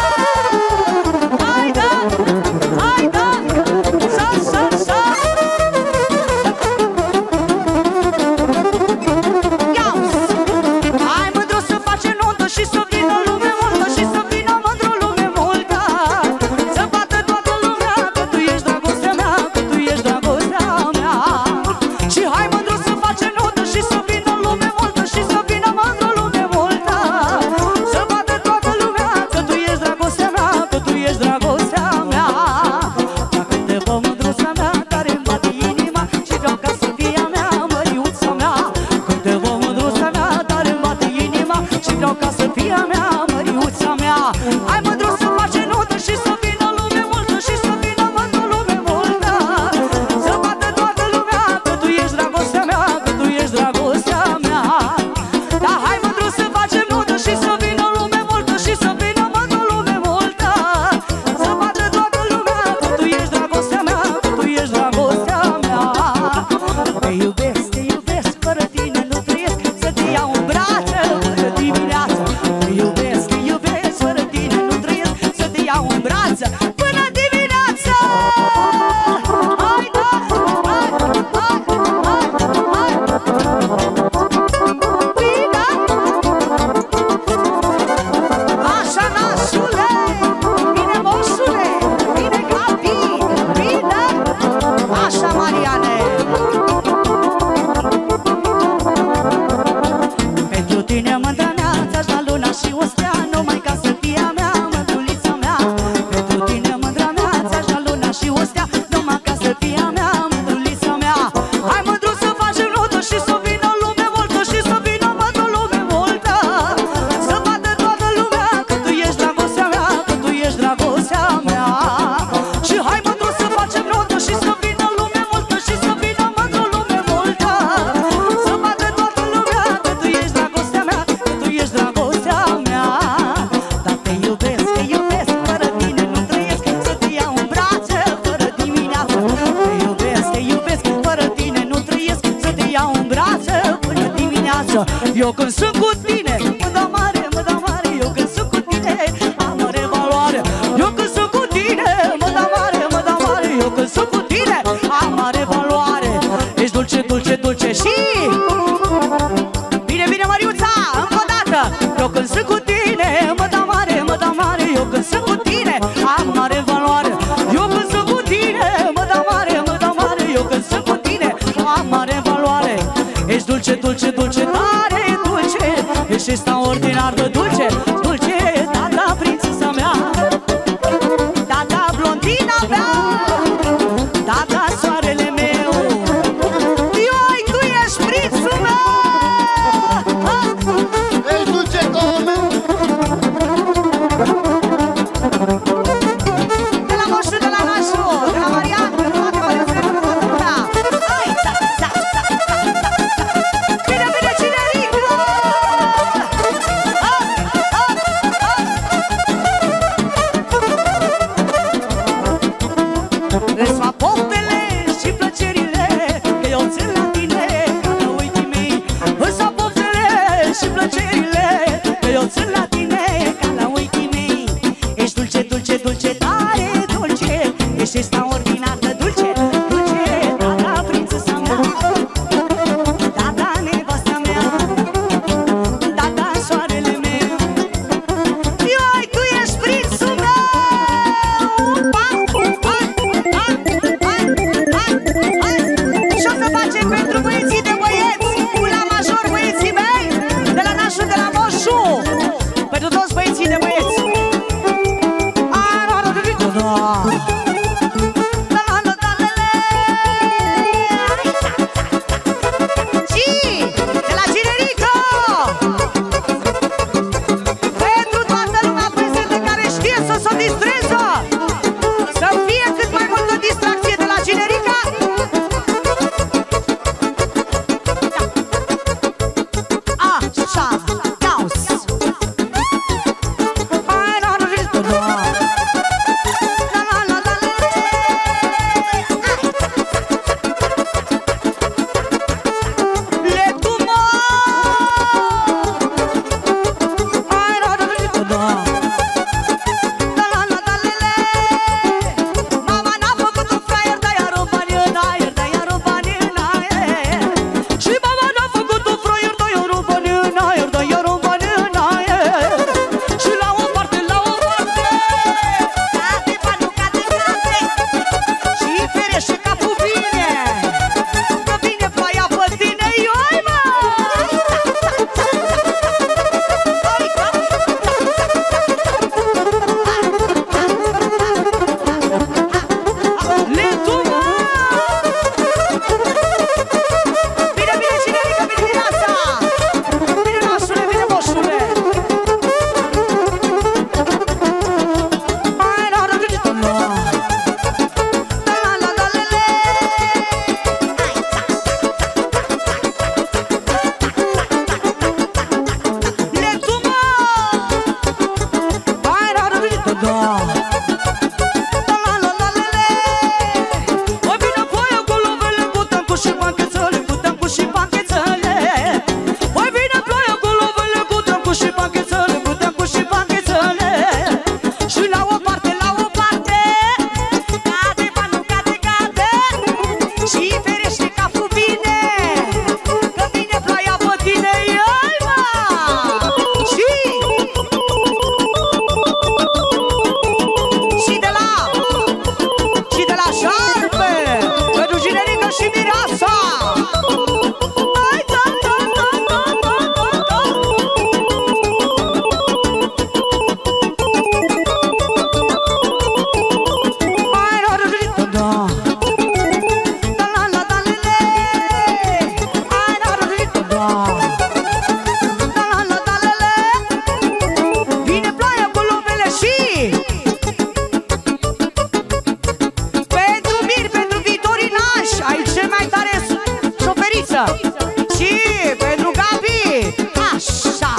Hai da, hai da, sa, sa, sa. Hai mândru să facem nuntă și să vină lume multă, și să vină mândru lume multă, să bată toată lumea că tu ești dragostea mea, că tu ești dragostea mea. Și hai mândru să facem nuntă și să vină lume multă, și să vină mândru lume multă, să bată toată lumea că tu ești dragostea mea, că tu ești dragostea mea. Dacă te văd mândruța mea, tare-mi bate inima și vreau ca să fie a mea, măriuța mea. Când te văd mândruța mea, tare-mi bate inima și vreau ca să fie a mea, măriuța mea. Hai mândru să facem nuntă și să vină lume multă, și să vină mândru lume multă, să bată toată lumea că tu ești dragostea mea, că tu ești dragostea mea. Da, hai mândru să facem nuntă și să vină lume multă, și să vină mândru lume multă, să bată toată lumea că tu ești dragostea mea, că tu ești dragostea mea. Te iubesc, te iubesc, fără tine nu trăiesc, să te iau în brațe până dimineață. Te iubesc, te iubesc, fără tine nu trăiesc, să te iau în brațe până dimineață. Hai da, hai, hai, hai, hai. Bine! Așa, nașule, bine, moșule, bine, Gabi, bine! Așa, Mariane! Pentru tine, mândra mea, ți-aș da luna și o stea, numai ca să fie a mea, mândrulița mea. Pentru tine, mândra mea, ți-aș da luna și o stea, numai ca să fie a mea, mândrulița mea. Hai mândru să facem nuntă și să vină lume multă, și să vină mândru lume multă, să bată toată lumea că tu ești dragostea mea, că tu ești dragostea mea. Și hai mândru să facem nuntă și să vină lume multă, și să vină mândru lume multă, să bată toată lumea că tu ești dragostea mea, că tu ești dragostea mea. Dar te iubesc, te iubesc, fără tine nu trăiesc, să te iau în brațe fără dimineață. Te iubesc, te iubesc, fără tine nu trăiesc, să te iau în brațe până dimineață. Eu când sunt cu tine, mă dau mare, mă dau mare, eu când sunt cu tine, am mare valoare. Eu când sunt cu tine, mă dau mare, mă dau mare, eu când sunt cu tine, am mare valoare. Ești dulce, dulce, dulce și... Bine, bine, Măriuța, încă o dată. Eu când sunt cu tine, mă dau mare, mă dau mare, eu când sunt cu tine, am mare valoare. Eu când sunt cu tine, mă dau mare, mă dau mare, eu când sunt cu tine, am mare valoare. Ești dulce, dulce, dulce, tare dulce, ești extraordinar de dulce, dulce, tata, prințesa mea, tata, blondina mea, tata, soarele meu. Ioi, tu ești prințul meu. Ești dulce cum meu. De la moșul, de la nașul, de la Marian, de la toate măriuțele, de la toată lumea. Hai, sa, sa, sa, sa, sa. Bine, bine, cinerică! Ah, ah, ah. Îți fac poftele și plăcerile, că eu țin la tine ca la ochii mei. Îți fac poftele și plăcerile, că eu țin la tine ca la ochii mei. Ești dulce, dulce, dulce, tare dulce, ești extraordinar de dulce, dulce, tata, prințesa mea, tata, nevasta mea, tata, soarele meu. Ioi, tu ești prințul meu. Pa, pa, pa, pa. Măriță și pentru Gabi. Așa.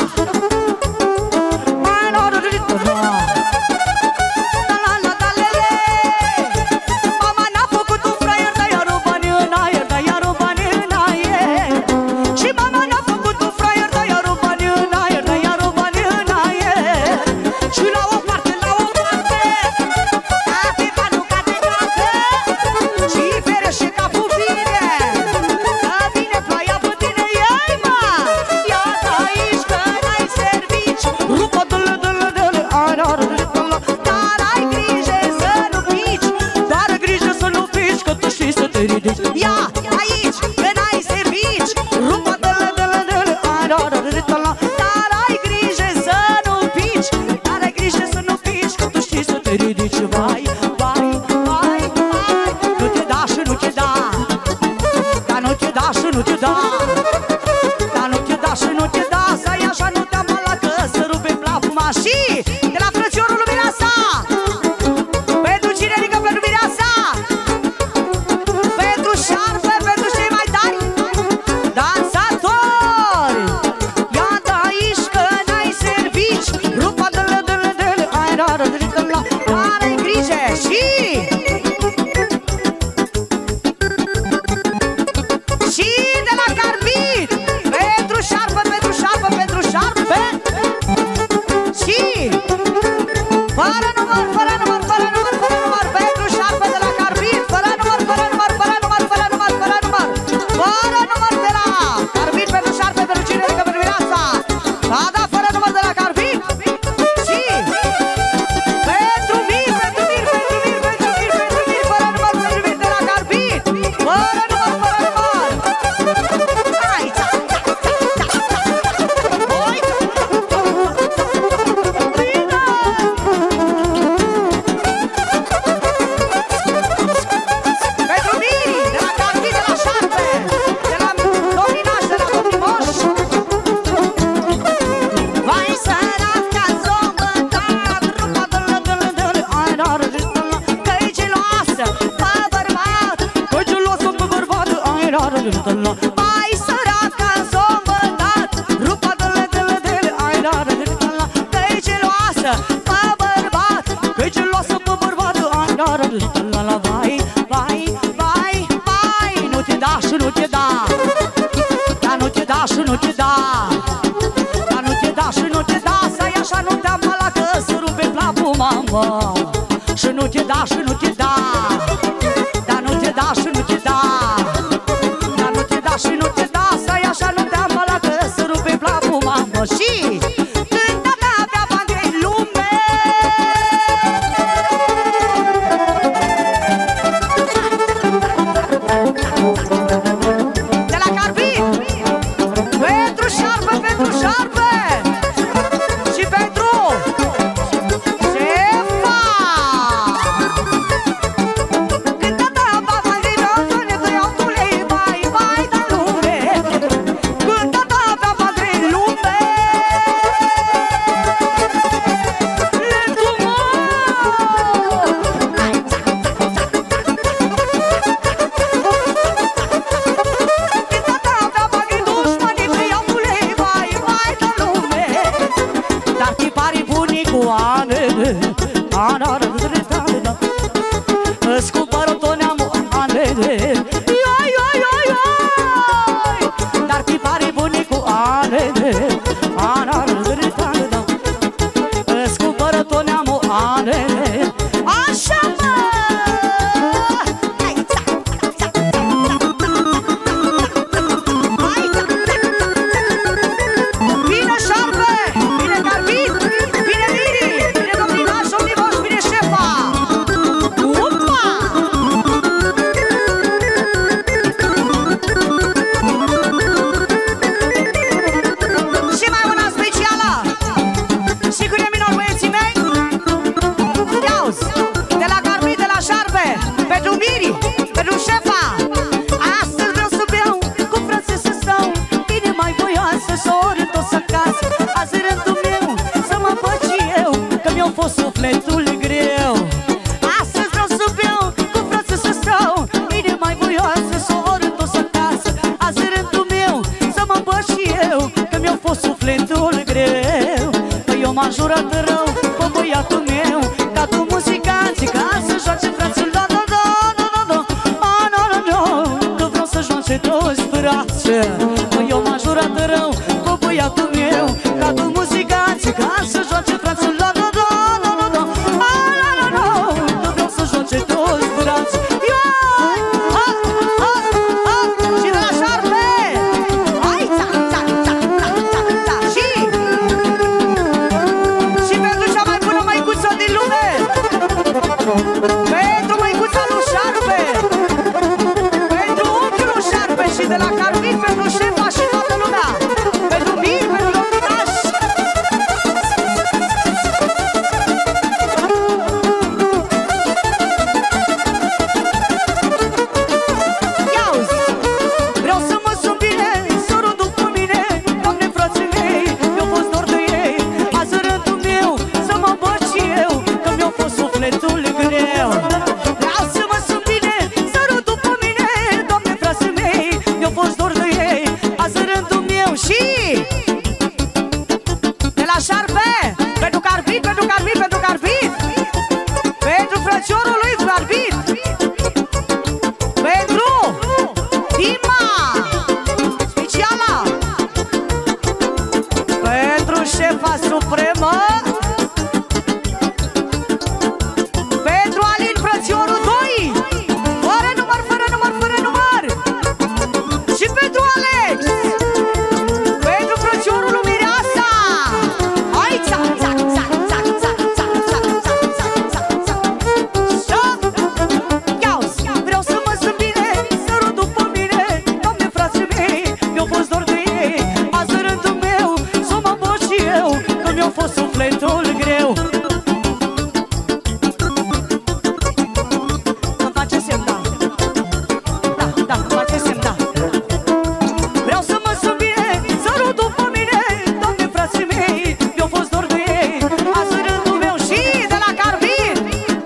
Mama n-a făcut un fraier, dar iar o bani în aer, dar iar o bani în aer. Și mama n-a făcut un fraier, dar iar o bani în aer, dar iar o bani în aer. Și la o parte, la o parte, ape panucate toate. Și fere și capul vine, că vine ploaia pe tine, ei mă. Iată aici că n-ai servici, rupă dă-l, dă-l, dă-l, dar ai grijă să nu pici, dar ai grijă să nu pici, că tu știi să te ridici. Ia aici că n-ai servici, rupă dă-l, dă-l, dă-l, dar ai grijă să nu pici, dar ai grijă să nu pici, că tu știi să te ridici. Vai, vai, vai, vai, nu te da și nu te da, dar nu te da și nu te da, dar nu te da și nu te da, să ai așa nu te ambalacă, să rupe plapuma. Și de la frățiorul lui Mireasa, pentru cine ridică pentru Mireasa, pentru șarpe, pentru cei mai tari dansatori. Iată aici că n-ai servici, rupa dă-l, dă-l, dă-l, dar ai grijă. Și și de la Carbit, pentru șarpe, pentru șarpe, pentru șarpe. Și fără număr, fără număr, fără număr, fără număr, pentru șarpe de la Carbit, fără număr, fără număr, fără număr, fără număr, fără număr, fără număr de la Carbit, pentru șarpe, pentru cine ridică pentru Mireasa. Da, da, fără număr de la Carbit. Și pentru mir, pentru mir, pentru mir, pentru mir, pentru mir, fără număr, pentru mir de la Carbit, fără număr, fără număr. Hai, ța, ța, ța, ța, ța. Oi, bine! Pentru Miri, de la Carbit, de la șarpe, de la Dominaș, de la Domnimoș. Vai săraca s-o îmbătat, rupa dă-l, dă-l, dă-l, că-i geloasă pe bărbat, că-i geloasă pe bărbat. Vai săraca s-o îmbătat, rupa dă-l, dă-l, dă-l, că-i geloasă pe bărbat, că-i geloasă pe bărbat. Vai, vai, vai, vai, nu te da și nu te da, dar nu te da și nu te da, dar nu te da și nu te da, să-i așa nu te ambalacă, să rupe plapul, mamă. Și nu te da și nu te da, dar nu te da și nu te da, dar nu te da și nu te da, să-i așa nu te ambalacă, să rupe plapul, mamă. Și când tata avea bani de lume, de la Carbit, pentru șarpe, pentru șarpe și pentru șefa. m-a jurat rău pe băiatul meu, ca tu muzicanții, ca să joace frații, da, da, da, da, da, da, ah, no, no, no, că vreau să joace toți brațe. Eu m-a jurat rău pe băiatul meu, ca tu muzicanții, ca să joace frații, da, da, da, da, da, da, ah, no, no, no, că vreau să joace toți brațe. Și de la șarpe, hai, ța, ța, ța, ța, ța, ța, și și pentru cea mai bună măicuță din lume, pentru măicuța lui Șarpe, pentru unchiul lui Șarpe și de la Carmin, pentru șefa și toată lumea, pentru Mir, pentru Lopitaș. Ia-uzi, vreau să mă sun bine, sărut după mine, Doamne, frații mei, mi-a fost dor de ei, azi rândul meu, să mă băt și eu, că mi-a fost sufletul greu. Vreau să mă sun bine, sărut după mine, Doamne, frații mei, mi-a fost dor de ei, azi rândul meu. Și de la Șarpe, pentru Carbit, pentru Carbit, pentru Carbit, pentru frățiorul lui Carbit, pentru Dima, speciala, pentru șefa supremă, pentru Alin, frățiorul doi, fără număr, fără număr, fără număr, și pentru Alex, pentru frățiorul lui Mireasa. Hai, ța, ța, ța, ța, ța, ța, ța, ța, ța, ța, ța. Și ia-uzi, vreau să mă sun bine, sărut după mine, Doamne, frații mei, mi-a fost dor de ei, azi rândul meu, să mă băt și eu, că mi-a fost sufletul greu. Îmi face semn, da. Da, da, îmi face semn, da. Vreau să mă sun bine, sărut după mine, Doamne, frații mei, mi-a fost dor de ei, azi rândul meu. Și de la Carbin,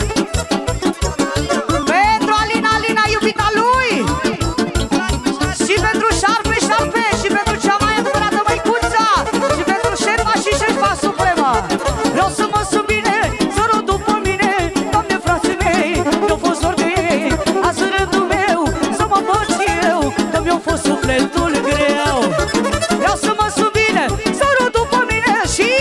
pentru Alina, Alina, iubita lui, și pentru Șarpe, Șarpe, și pentru cea mai adevărată măicuță, și pentru șefa și șefa supremă. Vreau să mă sun bine, sărut după mine, Doamne, frații mei, mi-a fost dor de ei, azi rândul meu, să mă băt și eu, că mi-a fost sufletul greu. Vreau să mă sun bine, sărut după mine, și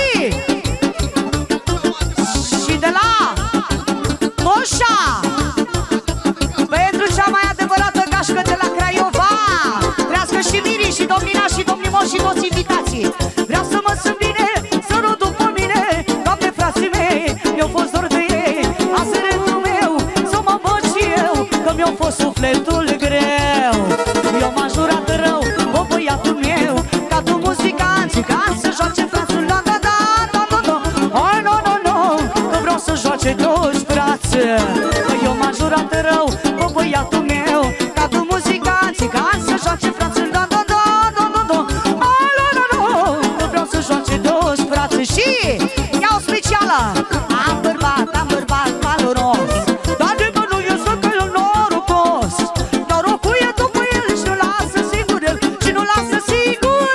și de la Moșa, pentru cea mai adevărată gașcă de la Craiova, trească și Miri, și domnina, și domnii moși, și toți invitații. Vreau să mă sun bine, sărut după mine, Doamne, frații mei, mi-a fost dor de ei, azi rândul meu, să mă băt și eu, că mi-a fost sufletul greu. Eu m-am jurat rău, bă, băiatul meu, ca tu muzicanții, ca să joace frațul, la da, da, da, da, da, oh, no, no, no, că vreau să joace toți brațe. Eu m-am jurat rău, bă, băiatul meu, ca tu muzicanții, ca să joace frațul, da, da, da, da, da, da, oh, no, no, no, că vreau să joace toți brațe. Și iau specială, am bărbat, am bărbat valoros, dar de mă nu ies că eu norocos, norocul e după el și nu lasă singur el, și nu lasă singur.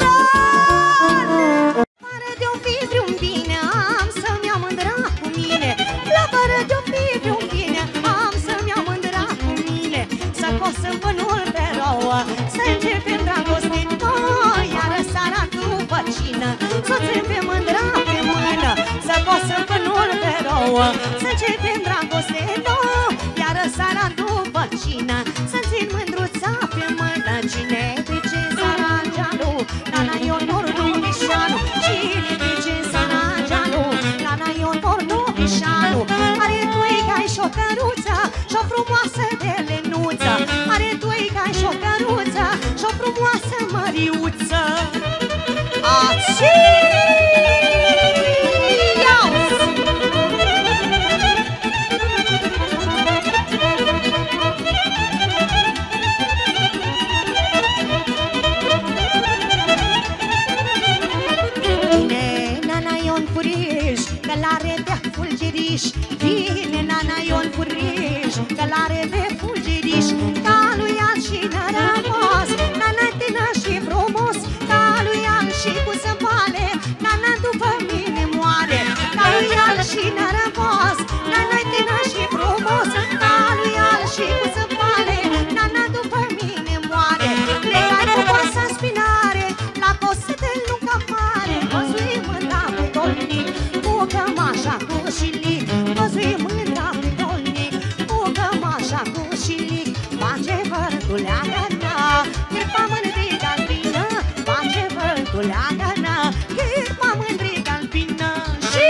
Fără de-o fi vreun bine, am să-mi iau mândra cu mine. La fără de-o fi vreun bine, am să-mi iau mândra cu mine. Să cosăm pânul pe rouă, să începem dragoste noi, iar seara după cină, să începem mândra pe mână. Să cosăm pânul pe rouă, să începem dragoste noi, iar seara după cină, să țin mândruța pe mână. Cine trece Sarageanu, Nana Ion Mordumișanu, cine trece Sarageanu, Nana Ion Mordumișanu, are doi cai și o căruță, și o frumoasă de lenuță, are doi cai și o căruță, și o frumoasă măriuță. Aci! Călare de fulgeriș, vine Nana Ion Furiș, călare de fulgeriș, ca lui An și nărămos, Nana tână și frumos, ca lui An și cu săpale, vântul leagăna, cârpa mândrică albină, face vântul leagăna, cârpa mândrică albină. Și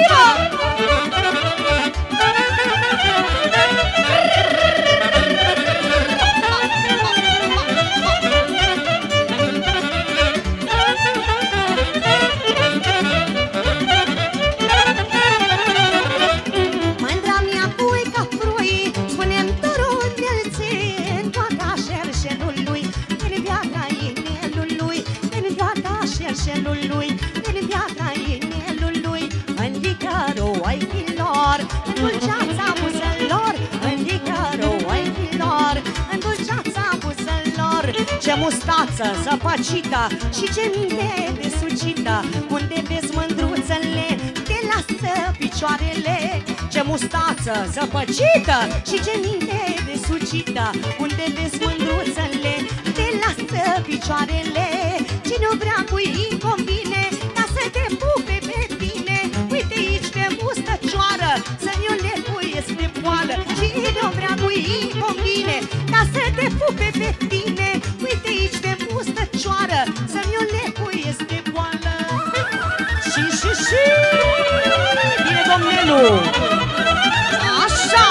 lui, în viața inelului, în licărul oichilor, în dulceața buzelor, în licărul oichilor, în dulceața buzelor. Ce mustață zăpăcită și ce minte de sucită, unde vezi mândruțele, te lasă picioarele. Ce mustață zăpăcită și ce minte de sucită, unde vezi mândruțele, te lasă picioarele. Cine o vrea cu ei combine, ca să te pupe pe tine. Uite aici pe mustăcioară, să-mi o lecuiesc de poală. Cine o vrea cu ei combine, ca să te pupe pe tine. Uite aici pe mustăcioară, să-mi o lecuiesc de poală. Și, și, și, bine, domnelu! Așa!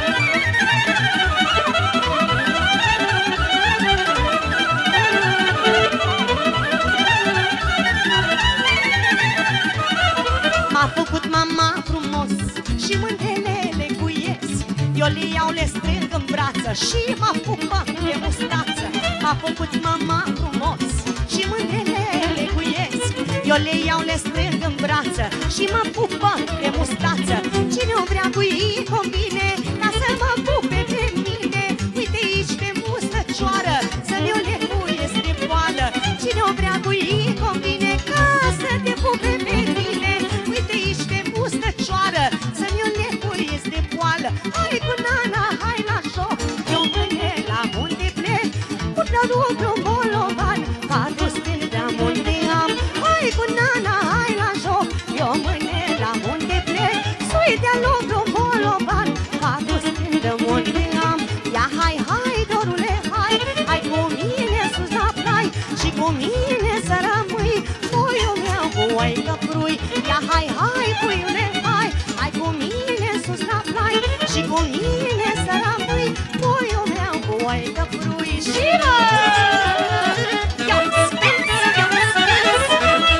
M-a făcut mama frumos și mândrele le cuiesc. Eu le iau, le strâng în brață și mă pupă de mustață. M-a făcut mama frumos și mândrele le cuiesc. Eu le iau, le strâng în brață și mă pupă de mustață. Cine o vrea cu ei combine, ca să mă pupe pe mine. Uite aici pe mustăcioară, să-mi o lecuiesc de poală. Cine o vrea cu ei combine, ca să te pupe pe tine. Uite aici pe mustăcioară, să-mi o lecuiesc de poală. Hai cu nana, hai la joc, eu mâine la munte plec, cu nărucul bolovan, patru stâni de munte am. Hai cu nana, hai la joc, eu mâine la munte plec, sui de lucru bolovan, patru stâni de munte am. Ia hai, hai, dorule, hai, hai cu mine sus la plai și cu mine să rămâi, puiul meu cu oică prui. Ia hai, hai, puiule, hai, hai cu mine sus la plai și cu mine să rămâi, puiul meu cu oică prui. Și mă! Ia-ți, ia-ți, ia-ți,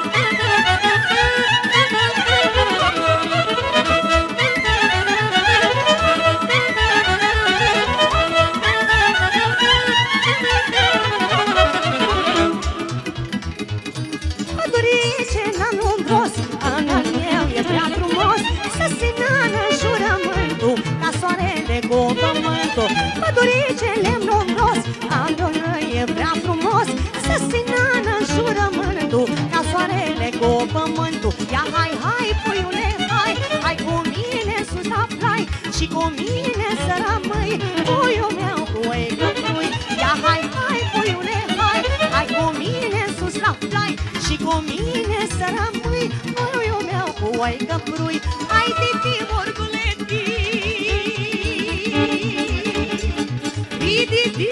Pădurice n-am gros, anul meu e prea frumos, să se nană jurământul, ca soarele cu pământul. Pădurice lemnul gros, anul meu e prea frumos, să se nană jurământul, ca soarele cu pământul. Ia hai, hai, puiule, hai, hai cu mine sus la plai și cu mine să rămâi, puiul meu cu oică prui. Ia hai, hai, puiule, hai, hai cu mine sus la plai și cu mine să rămâi, puiul meu cu oică prui. Hai, titi, morguleti, titi,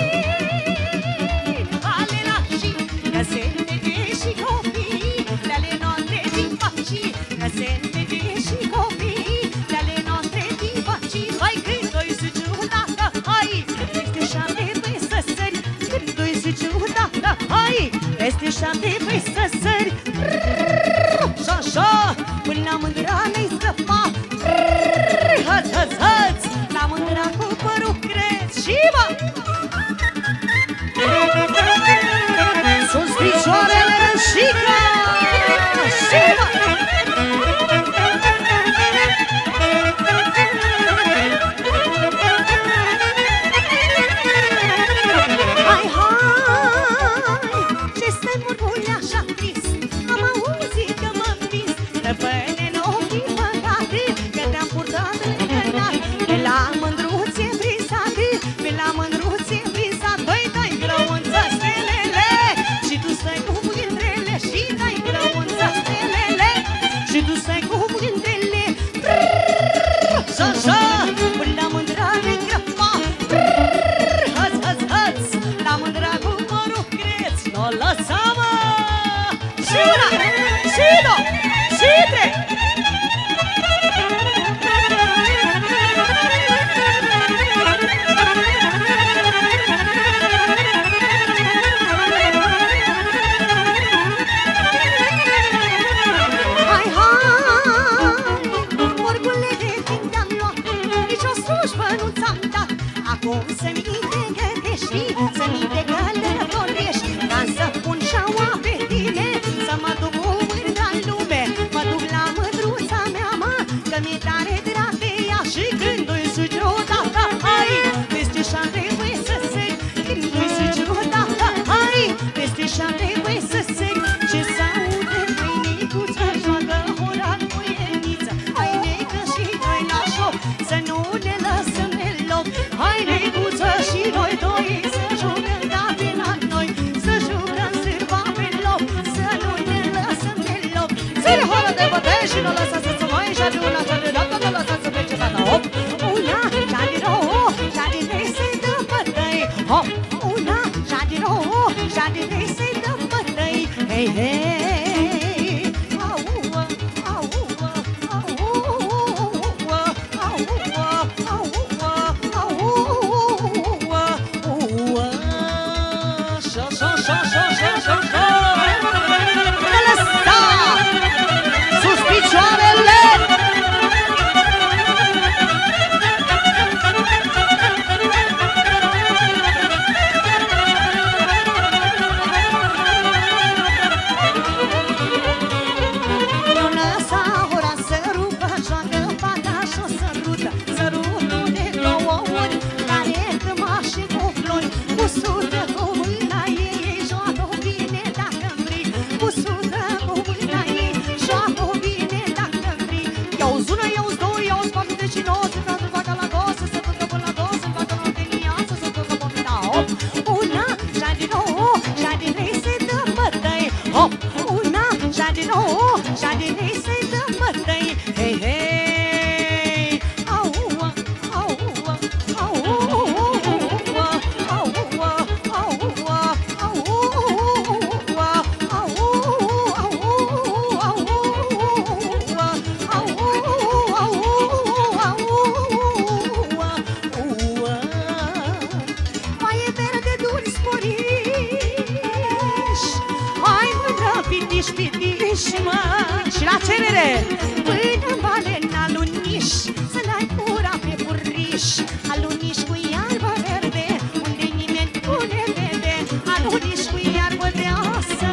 ale nașii, că se înțelege și copii de-ale noastre din pacii, că se înțelege și copii de-ale noastre din pacii. Hai, când doi zici odată, hai, peste șapte păi să sări, când doi zici odată, hai, peste șapte păi să sări. Și-așa, până la mândra ne-i scăpa, hăț, hăț, hăț, la mândra cu părul creț. Și mă! Sus picioarele rășică! Și mă! Hai, hai, ce stai murmuri așa trist? Am auzit că m-am vis, că până în ochii păcate, că te-am purtat în cănat. să-mi te călătorești, ca să pun șaua pe tine, să mă duc cu mândra în lume. Mă duc la mândruța mea, mă, că mi-e tare drag de ea. Și când îi suge odată, hai, peste șa trebuie să sări. Când îi suge odată, hai, peste șa trebuie să sări. Ce s-aude, haineicuță, joacă hora cu ieniță. Haineică și noi la șoc, să nu ne lăsăm deloc. Haineicuță și noi doi, să jucăm date la noi, să jucăm sârba pe loc, să nu ne lăsăm deloc. Ține hora de bătăi și nu lăsa să se mai jade una, jade dată, nu lăsa să plece data. Hop! Una, jade două, jade trei, să-i dă bătăi. Hop! Una, jade două, jade trei, să-i dă bătăi. Hei, hei! Auă, auă, auă, auă, auă, auă, auă. Șa, șa, șa, șa, șa, șa, șa. Să lăsa! Sus picioarele! Nu lăsa ora să rupă, joacă fata și-o sărută, sărutul de două ori, care cămașe cu flori, cu sută cu mâna ei, joacă bine dacă vrei, cu sută cu mâna ei, joacă bine dacă vrei. Iau-ți una, iau-ți două, iau-ți patru, deci nouă, să facă faca la două, să se ducă până la două, să facă noapteniață, să ducă pomina. Hop! Una, jade două, jade trei, să-i dă bătăi. Hop! Una, jade două, jade trei, să-i dă bătăi. Hei, hei! Auă, auă, auă, auă, auă, auă, mai e verde duri sporiș, hai mândră pitiș, pitiș, mă. Și la cerere până-n balena luniș, să-l ai cura pe furiș, aluniș cu iarbă verde, unde nimeni nu ne vede, aluniș cu iarbă de asă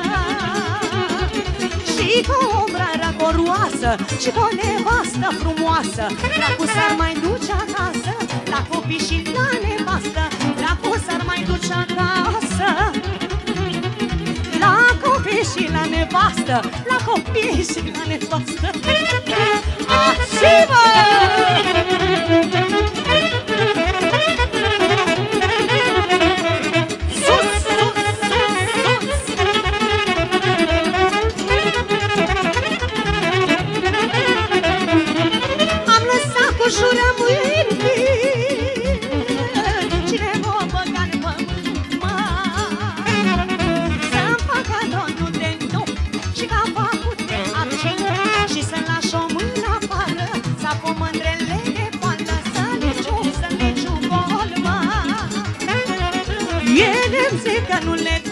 și cu o umbră răcoroasă și cu o nevastă frumoasă. Dracu s-ar mai duce acasă, la copii și la nevastă. Dracu s-ar mai duce acasă, la copii și la nevastă, la copii și la nevastă. Așa-mă! Sus, sus, sus, sus! Am lăsat cu jurământi, cine m-o băga-n pământ, mă, să-mi facă domnul de nu și ca făcut de argint, și să-mi lași o mână afară, să apă mândrele de poală, să le ciuc, să le ciuc bolmă. Ele-mi zic că nu le